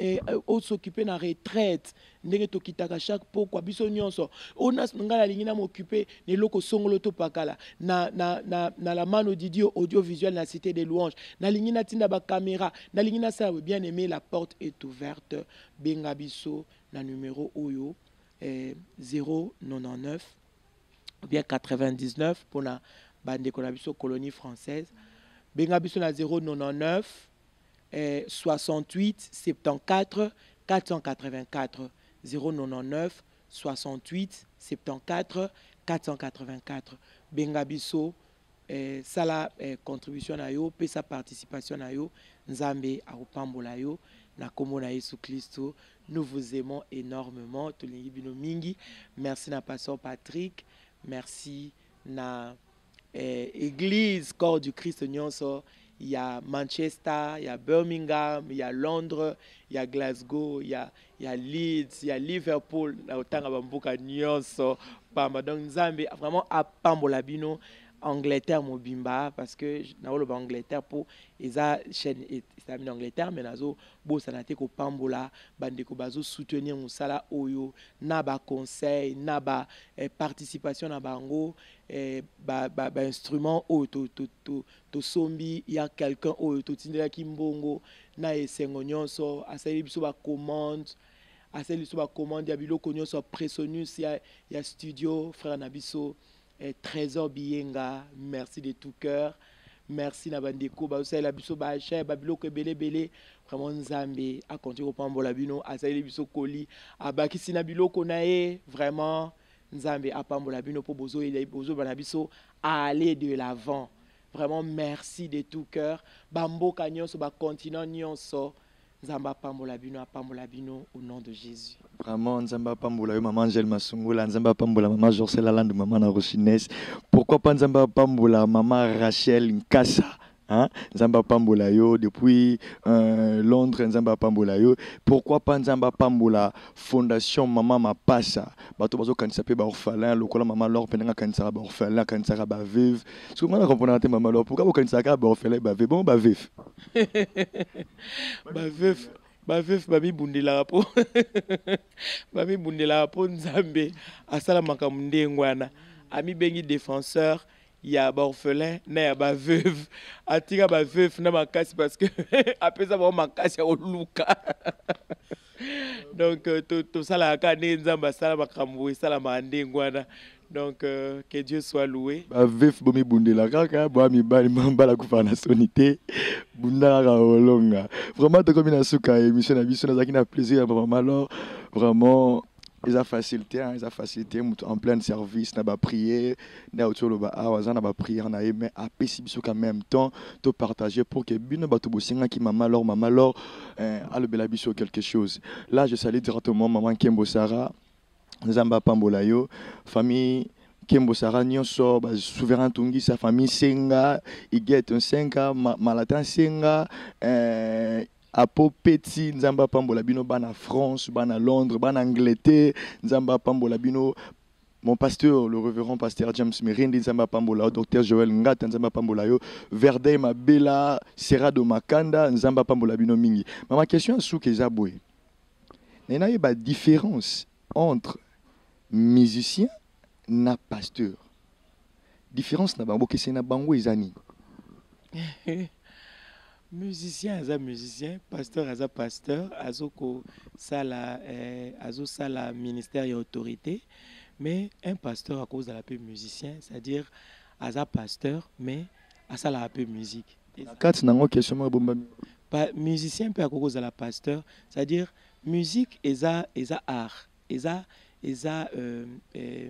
au s'occuper na retraite ndenge to kitaka chaque pourquoi biso nyonso on a ngala lingina m'occuper ne loko songolo to pakala na na na na la mano d'idio audiovisuel na cité des louanges na lingina tinda ba caméra na lingina ça bien aimé la porte est ouverte. Bengabiso na numéro oyo eh, zéro quatre-vingt-dix-neuf ou bien quatre-vingt-dix-neuf pour la bande Konabiso colonie française. Bengabiso na zéro quatre-vingt-dix-neuf eh, soixante-huit soixante-quatorze quatre cent quatre-vingt-quatre zéro quatre-vingt-dix-neuf soixante-huit soixante-quatorze quatre cent quatre-vingt-quatre. Bengabiso eh, sala eh, contribution na yo pe sa participation na yo nzambe akopambola yo na kombo na Yesu Kristo. Nous vous aimons énormément tolingi bino mingi. Merci na pasteur Patrick, merci na eh, église corps du Christ nyonso. Il y a Manchester, il y a Birmingham, il y a Londres, il y a Glasgow, il y a, il y a Leeds, il y a Liverpool na otanga bamboka nyonso pamba donc nzambe vraiment apambola bino. Angleterre mobimba parce que na wolo ba Angleterre pour eza chaîne en Angleterre mais nazo bo sanate ko pambola bande ko bazo soutenir musala oyo na ba conseil na ba eh, participation na bango eh, ba ba, ba instrument o to to to to sombi il y a quelqu'un o to tindela kimbongo na esengo nyonso asali biso ba commande asali biso ba commande ya biloko nyonso presonus ya ya studio frère Nabiso. Et Trésor Bienga, merci de tout cœur. Merci Nabandeko, Baoussa la biso Bacha, Babilo Kebele Bele, vraiment Nzambe, a continué au Pambola Bino, a Saïle Biso Koli, a Bakisi Nabilo Konae, vraiment Nzambe, a Pambola Bino pour Bozo et Bozo Banabiso, à aller de l'avant. Vraiment merci de tout cœur. Bambo Kanyon, so ba continent Nyonso, Nzamba pambola bino apambola bino au nom de Jésus. Vraiment, Nzamba pambola yo maman Angèle Masungula, Nzamba pambola maman Jorcella Land, maman na Rochines. Pourquoi pas Nzamba pambola maman Rachel Nkassa? Hein? Nzamba pambola yo depuis euh, Londres, Nzamba pambola yo. Pourquoi pas Nzamba pambola fondation maman Mapassa? Bato bazo kanisa pe ba orphelin, lokola maman Laure penanga kanisa ba orphelin, kanisa ba veuve. Est-ce que moi comprendre te maman Laure? Pourquoi vous kanisa ba orphelin ba veuve? Bon ba veuve. Ba veuve, ba veuve ba mi bundela po. Ba mi bundela po Nzambe asala makambo ndengwana. Ami bengi défenseur. Il y a un orphelin, il y a une veuve. Il y a une veuve, il y a une parce que après ça, il y a un luka. Donc, tout ça, il y a un donc, euh, que Dieu soit loué. Ba veuve bomi bundela kaka, bomi bali mambala kufana sonité, bundara olonga. Vraiment, to comme na suka émission na biso na zakina plaisir maman alors vraiment. Ils ont facilité, hein, ils ont facilité en plein service, n'a pas prié, n'a autour le bas, n'a pas prié, n'a mais à pécibiso qu'en même temps, te partager pour que bino bato bosinga qui maman alors maman alors a le belabiso quelque chose. Là, je salue directement maman Kembo Sarah, Nzamba Pambola yo, famille Kembo Sarah nyonso, souverain tungi sa famille Senga, Iguette un Senga, Malatan Senga, euh, Apo Petit, Nzamba Pambola bino bana France, bana Londres, bana Angleterre, Nzamba Pambola bino mon pasteur, le révérend pasteur James Merindi, Nzamba Pambola, docteur Joël Ngata, Nzamba Pambola yo, Verdey Mabela, Serrado Makanda, Nzamba Pambola bino mingi. Mais ma question est sous que Zaboué. Il y a une différence entre musicien et pasteur. Différence na bango que c'est na bango ezani. Musicien, aza musicien, pasteur, aza pasteur, azoko sala, eh, azo sala ministère et autorité, mais un pasteur à cause de la paix musicien, c'est-à-dire aza pasteur, mais à ça la paix musique. Quatre nango question ma bomba. Pas musicien peut à cause de la pasteur, c'est-à-dire musique eza eza art, eza eza euh, euh,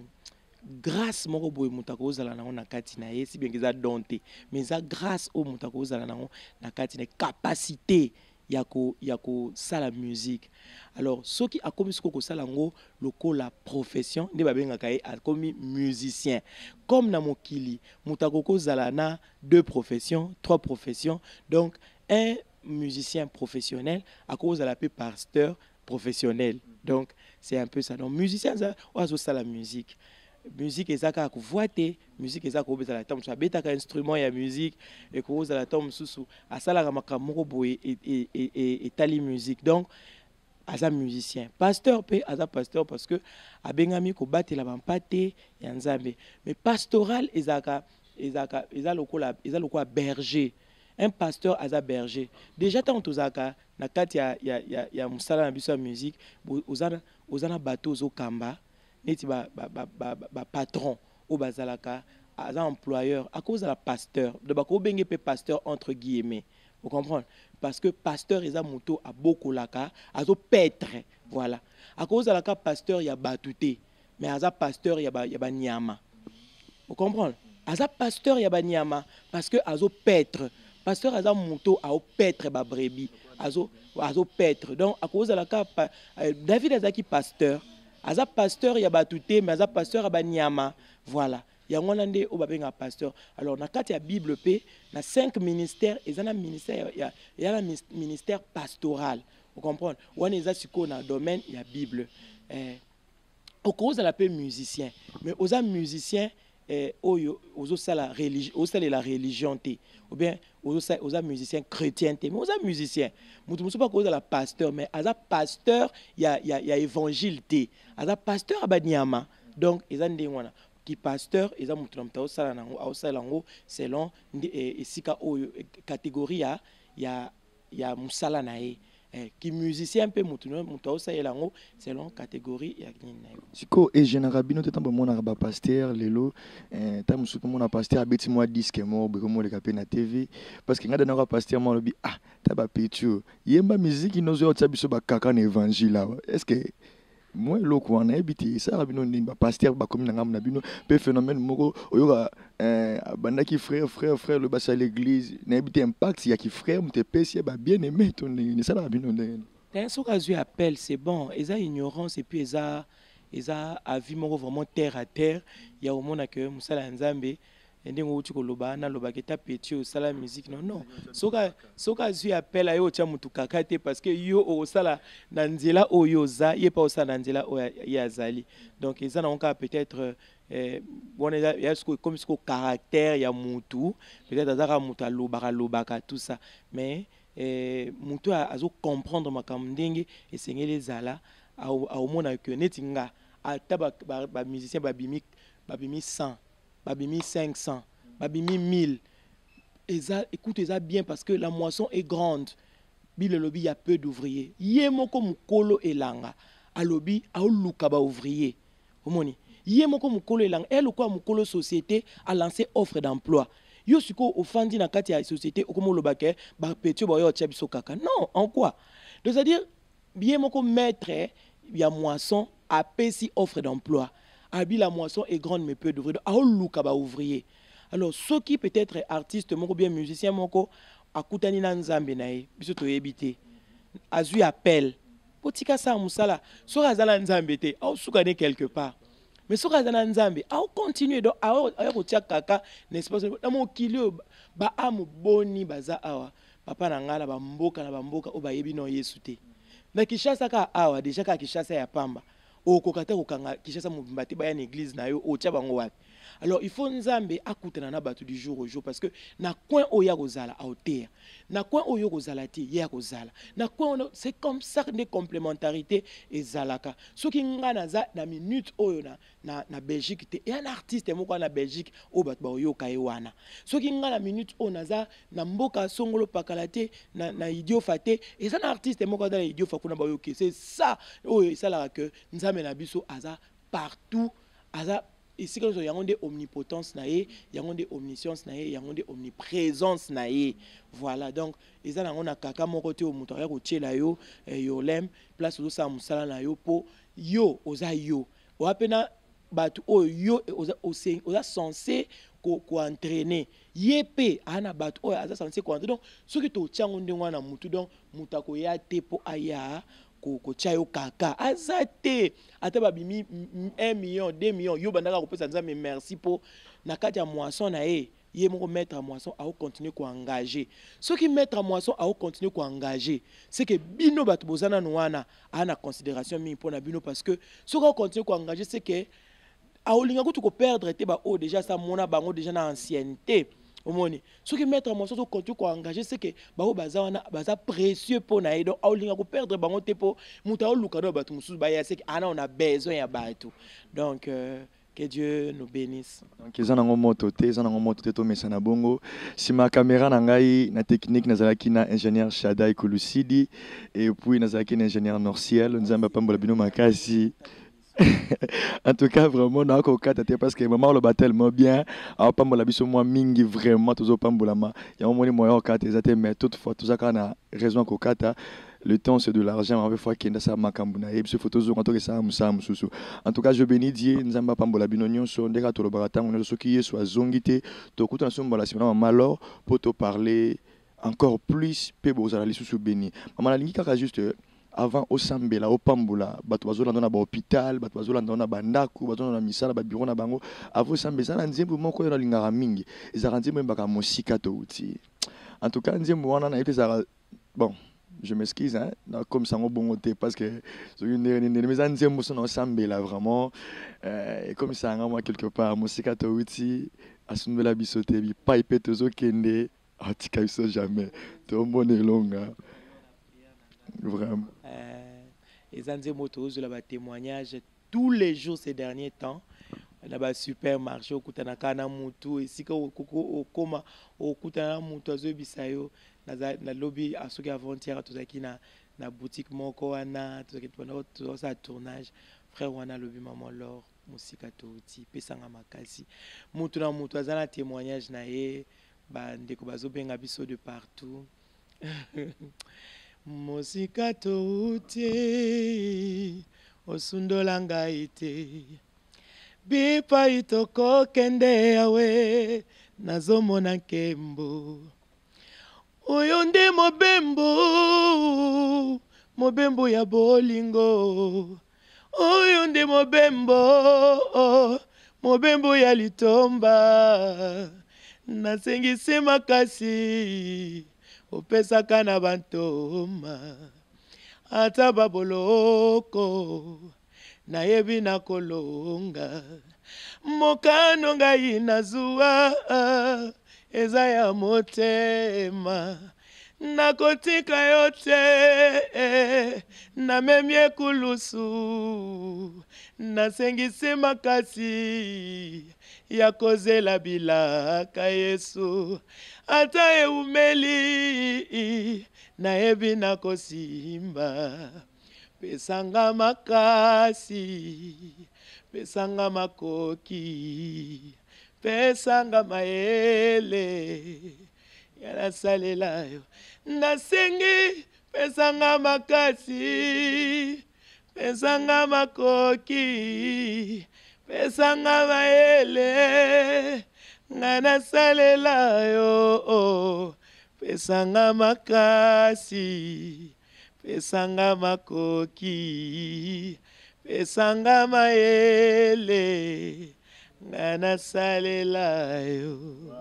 grâce moko boye mutako ozala nango na kati na ye si bien eza donté mais eza grâce au mutako ozala nango na kati na capacité ya ko ya ko sala musique. Alors ceux qui a commis ce ko sala ngo lokola profession nde babengaka ye a commis musicien comme na mokili mutako kozala na deux professions trois professions donc un musicien professionnel à cause de la paix pasteur professionnel donc c'est un peu ça donc musicien ça ozo sala musique. Musique ezaka ko voiter musique ezaka ko bezala tam so betaka instrument ya musique et ko zala tam susu asala ka makamoko boye et et et tali musique donc aza musicien pasteur pe aza pasteur parce que abengami ko batela bampate ya nzambe mais pastoral ezaka ezaka ezalokola ezalokola berger un pasteur aza berger déjà tant tozaka na kati ya ya ya musala na biso ya musique ozana ozana bateau zo kamba neti ba ba ba ba, ba patron ou bazalaka as employeur à cause de la pasteur de ba ko benge pe pasteur entre guillemets vous comprenez parce que pasteur eza moto a beaucoup laka azo petre voilà à cause de la ka pasteur ya batouté mais aza pasteur ya ba ya ba nyama vous comprenez aza pasteur ya ba nyama parce que azo petre pasteur aza moto a petre ba brebis azo azo petre donc à cause de la ka David azaki pasteur aza pasteur ya batouté mais aza pasteur ya banyama voilà ya ngona nde o babenga pasteur alors na kati ya bible pe na cinq ministères ezana ministère ya ya la ministère pastoral vous comprenez wana eza siko na domaine ya bible eh au cause de la paix musicien mais oza musicien eh oyo ozo sala religion ozo sala la religion té ou bien ozo oza musicien chrétien té mais oza musicien mutu muso pas cause de la pasteur mais aza pasteur ya ya ya évangile té aza pasteur abanyama donc eza ndengwana qui pasteur eza mutu na mtao sala nango au sala ngo selon esika oyo catégorie ya ya ya musala na ye qui musicien peu mutu mutu au sala ngo selon catégorie ya nina siko et général bino tetambo mona ba pasteur lelo eh tamu suko mona pasteur abeti moi disque mo be comme le capé na T V parce que ngada na pasteur mo lobi ah taba pitu yemba musique inozo otsa biso ba kaka na évangile là est-ce que moi loko wana ebiti ça rabino ni ba pasteur ba comme ngam na bino pe phénomène moko oyoka euh bandaki frère frère frère le basa l'église na ebiti impact ya ki frère mte pesi ba bien aimé ton ni ça rabino ndenge un soka azui appel c'est bon eza ignorance et puis eza eza avis moko vraiment terre à terre ya omona que musala nzambe ndenge uti koloba na loba keta petit osala musique non non soka soka azui appel ayo tia mutu kakate parce que yo osala na nzela oyo za ye pa osala na nzela oyo ya azali donc eza na onka peut-être eh bon il y a ce comme ce caractère ya mutu peut-être azaka mutu alobaka lobaka tout ça mais eh mutu azo comprendre makambo ndenge esengeli zala au mona que netinga ata ba ba musicien babimi babimi cent babimi cinq cents babimi mille eza écoute eza bien parce que la moisson est grande bile lobby il y a peu d'ouvriers yé moko mukolo elanga alobi au luka ba ouvrier omoni yé moko mukolo elanga elle quoi mukolo société a lancé offre d'emploi yo siko ofandi na kati ya société okomo lobake ba petio ba yo tia biso kaka non en quoi donc c'est à dire bien moko maître ya moisson a pesi offre d'emploi abi la moisson est grande mais peu d'ouvriers a luka ba ouvrier alors ceux qui peut-être artiste moko bien musicien moko akutani na nzambe na ye biso to yebite azui appel potika sa musala so razala nzambe te au sukane quelque part mais so razala nzambe au continuer donc au au tia kaka n'est-ce pas na mo kilio ba amu boni baza awa papa na ngala ba mboka na ba mboka o ba yebi no Yesu te na Kishasa ka awa déjà ka Kishasa ya pamba o kokata kokanga Kishasa mubimba te ba ya église na yo o tia bango wapi alors il faut nzambe akutana na batu du jour au jour parce que na coin oya kozala a terre na coin oyo kozala ti ya kozala na coin c'est comme ça des complémentarité ezalaka soki ngana za na minute oyo na na, na Belgique te et un artiste moko na Belgique o batu ba oyo ka ewana soki ngana minute o naza na mboka songolo pakalate na na idiofa te et un artiste moko na idiofa kuna ba oyo c'est ça oyo ça la que nzambe na biso aza partout aza ici quand il y a une omnipotence naé, il y a une omniscience naé, il y a une omniprésence naé. Voilà donc ils ont on a kaka mon côté au moutaya au tchela yo yo lem place au sa musala na yo po yo oza yo. O apena batu o yo oza oza censé ko ko entraîner. Yepé ana batu o oza censé ko entraîner. Donc ce qui to tchango ndengwa na mutu donc mutako ya tepo aya ko chayo kaka azate ata babimi un million deux millions yo bandaka ko pesa nzambe merci pour na kati ya moisson na e ye moko mettre à moisson a continuer ko engager ceux qui mettre à moisson a continuer ko engager c'est que bino batu bozana noana ana considération mi pour na bino parce que ceux qui continuer ko engager c'est que a olinga ko to perdre te ba o déjà ça mona bango déjà na ancienneté omoni ceux qui mettre à moisson to continue ko engager c'est que ba o baza wana baza précieux pour na donc a olinga ko perdre bango te po muta o luka do batu mususu ba ya c'est que ana on a besoin ya batu donc euh, que Dieu nous bénisse. Donc ils ont un moto te, ils ont un moto te to mesana bongo. Si ma caméra na ngai na technique nazalaki na ingénieur Shadai Koulusidi et puis nazalaki na ingénieur Norciel, nzamba pambola bino makasi. En tout cas vraiment na ko kata te parce que maman le bat tellement bien a pambola biso moi mingi vraiment tozo pambola ma ya moni moyo kata ezate mais toutefois tout ça kana raison ko kata le temps c'est de l'argent en fois qu'il y a ça makambuna et ce photos on que ça musa mususu en tout cas je bénis Dieu nzamba pambola bino nyonso ndeka to lo baratang on so ki yeso azongite to kuta sombola simana malor pour te parler encore plus pe bozala lisusu béni maman la lingi kaka juste avant au sambela au pambula bato bazolanda na ba hôpital bato bazolanda na bandako bazolanda na misala ba bureau na bango avant sambeza na nzembo moko na lingara mingi ezaka nzembo mbaka mosika to uti en tout cas nzembo wana na ezaka bon je m'excuse hein comme ça bon parce que so une mais nzembo so na sambela vraiment euh, comme ça moi quelque part mosika to uti asunbela bisote bi pipe tozo kende atika biso jamais to mbone longa vraiment. Et Zanzé Motos, là, témoignage tous les jours ces derniers temps. Là-bas, supermarché, au Kutanaka, na Moutou, et si au Koma, au Kutana Moutou, à Zobisayo, na lobby, à ce qu'avant-hier, tout ça qui na na boutique Moko, ana, tout ça qui tout ça tournage. Frère, on a lobby maman Laure, Moussika Touti, Pesanga Makasi. Moutou na Moutou, à témoignage na ye, bah, ndeko bazo benga biso de partout. Mosika touti osundola ngai te. Bipai tokokende yawe nazomona nkembo. Oyo nde mobembo, mobembo ya bolingo. Oyo nde mobembo, mobembo ya litomba. Nasengisi makasi, opesaka na bantoma. Ata baboloko, nayebi na kolonga. Mokano ngai nazua, eza ya motema. Nakotika yote, namemye kulusu. Nasengisi makasi, ya kozela bilaka Yesu. Ata eumeli, nayebi na kosimba. Pesanga makasi, pesanga makoki, pesanga maele, yana salela yo. Nasengi, pesanga makasi, pesanga makoki, pesanga maele, ngana salela yo. Pesanga makasi, pesanga makoki, pesanga maele, ngana salela yo.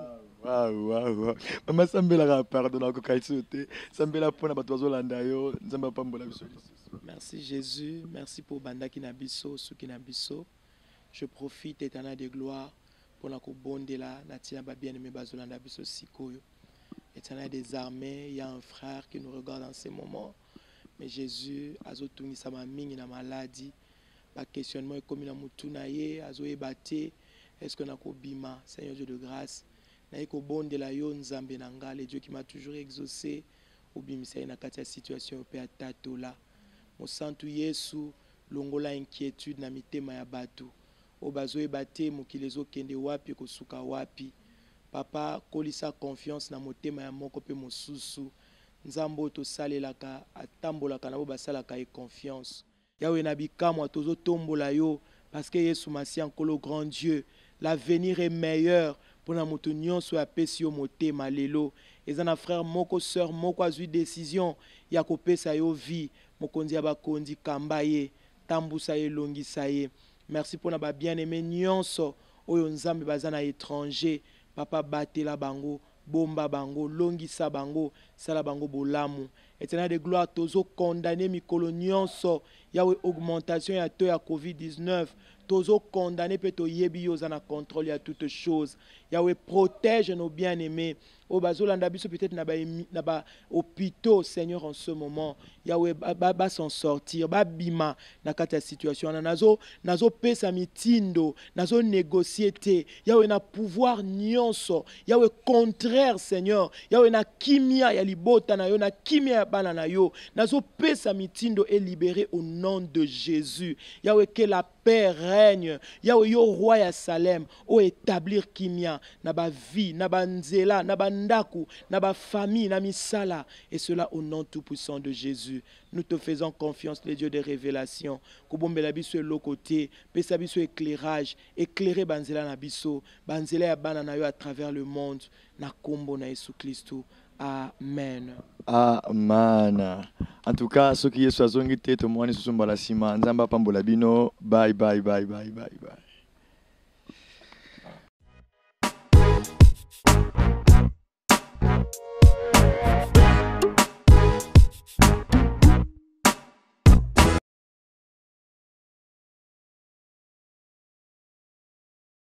Wow, wow, wow. Mama sambela pardon ko kaitsote. Sambela pona batwazo landa yo, nzamba pambola biso. Merci Jésus, merci pour banda kinabiso, suki nabiso. Je profite éternel de gloire pour la kobondela natia ba bien-aimé bazolanda biso sikoyo. Éternel des armées, il y a un frère qui nous regarde en ce moment. Mais Jésus, azotuni sama mingi na maladie. Ba questionnement est comme na mutuna ye, azo ebate. Est-ce qu'on a kobima, Seigneur Dieu de grâce? Naiko bonde la yo nzambe nanga, le Dieu qui m'a toujours exaucé. Obimisa na katia situation pe atato la. Mo santu Yesu, longola inquiétude na mitema ya batu. Obazo ebate mokilezo kende wapi kosuka wapi. Papa, kolisa confiance na motema ya moko pe mosusu. Nzambo to salelaka atambolaka na bo basalaka e confiance. Yawe na bikamwa tozo tombola yo parce que Yesu masi ankolo grand Dieu. L'avenir est meilleur pour na moto nyonso ya pesi yo motema lelo. Ezana frère moko sœur moko azui décision ya kopesa yo vie. Mokonzi ya bakondi kamba ye, tambusa ye longisa ye. Merci pour na ba bien-aimé nyonso oyo nzambe bazana étranger. Papa batela bango, bomba bango, longisa bango, sala bango bolamu. Éternel de gloire, tozo condamné mikolo nyonso, yawe augmentation ya to ya covid dix-neuf, tozo condamné pe to yebi yo zana contrôle ya toutes choses. Yawe protège nos bien-aimés. O bazolanda biso peut-être na ba na ba hôpitaux, Seigneur, en ce moment. Yawe ba ba s'en sortir, ba bima na kata situation na nazo nazo pesa mitindo, nazo négocier te. Yawe na pouvoir nyonso, yawe contraire, Seigneur. Yawe na kimia ya libota na yo, na kimia ya bana na yo. Nazo pesa mitindo est libéré au nom de Jésus. Yawe que la paix règne. Yawe yo roi ya Salem, o établir kimia na ba vie, na ba nzela, na ba ndaku, na ba famille, na misala, et cela au nom tout puissant de Jésus. Nous te faisons confiance, les dieux de révélation. Kobombela biso lokote, pesa biso éclairage, éclairer banzela na biso, banzela ya bana na yo à travers le monde, na kombo na Yesu Kristo. Amen. Amen. En tout cas, ce qui est soazongi te, to mwani susumbala sima, nzamba pambola bino, bye bye bye bye bye bye.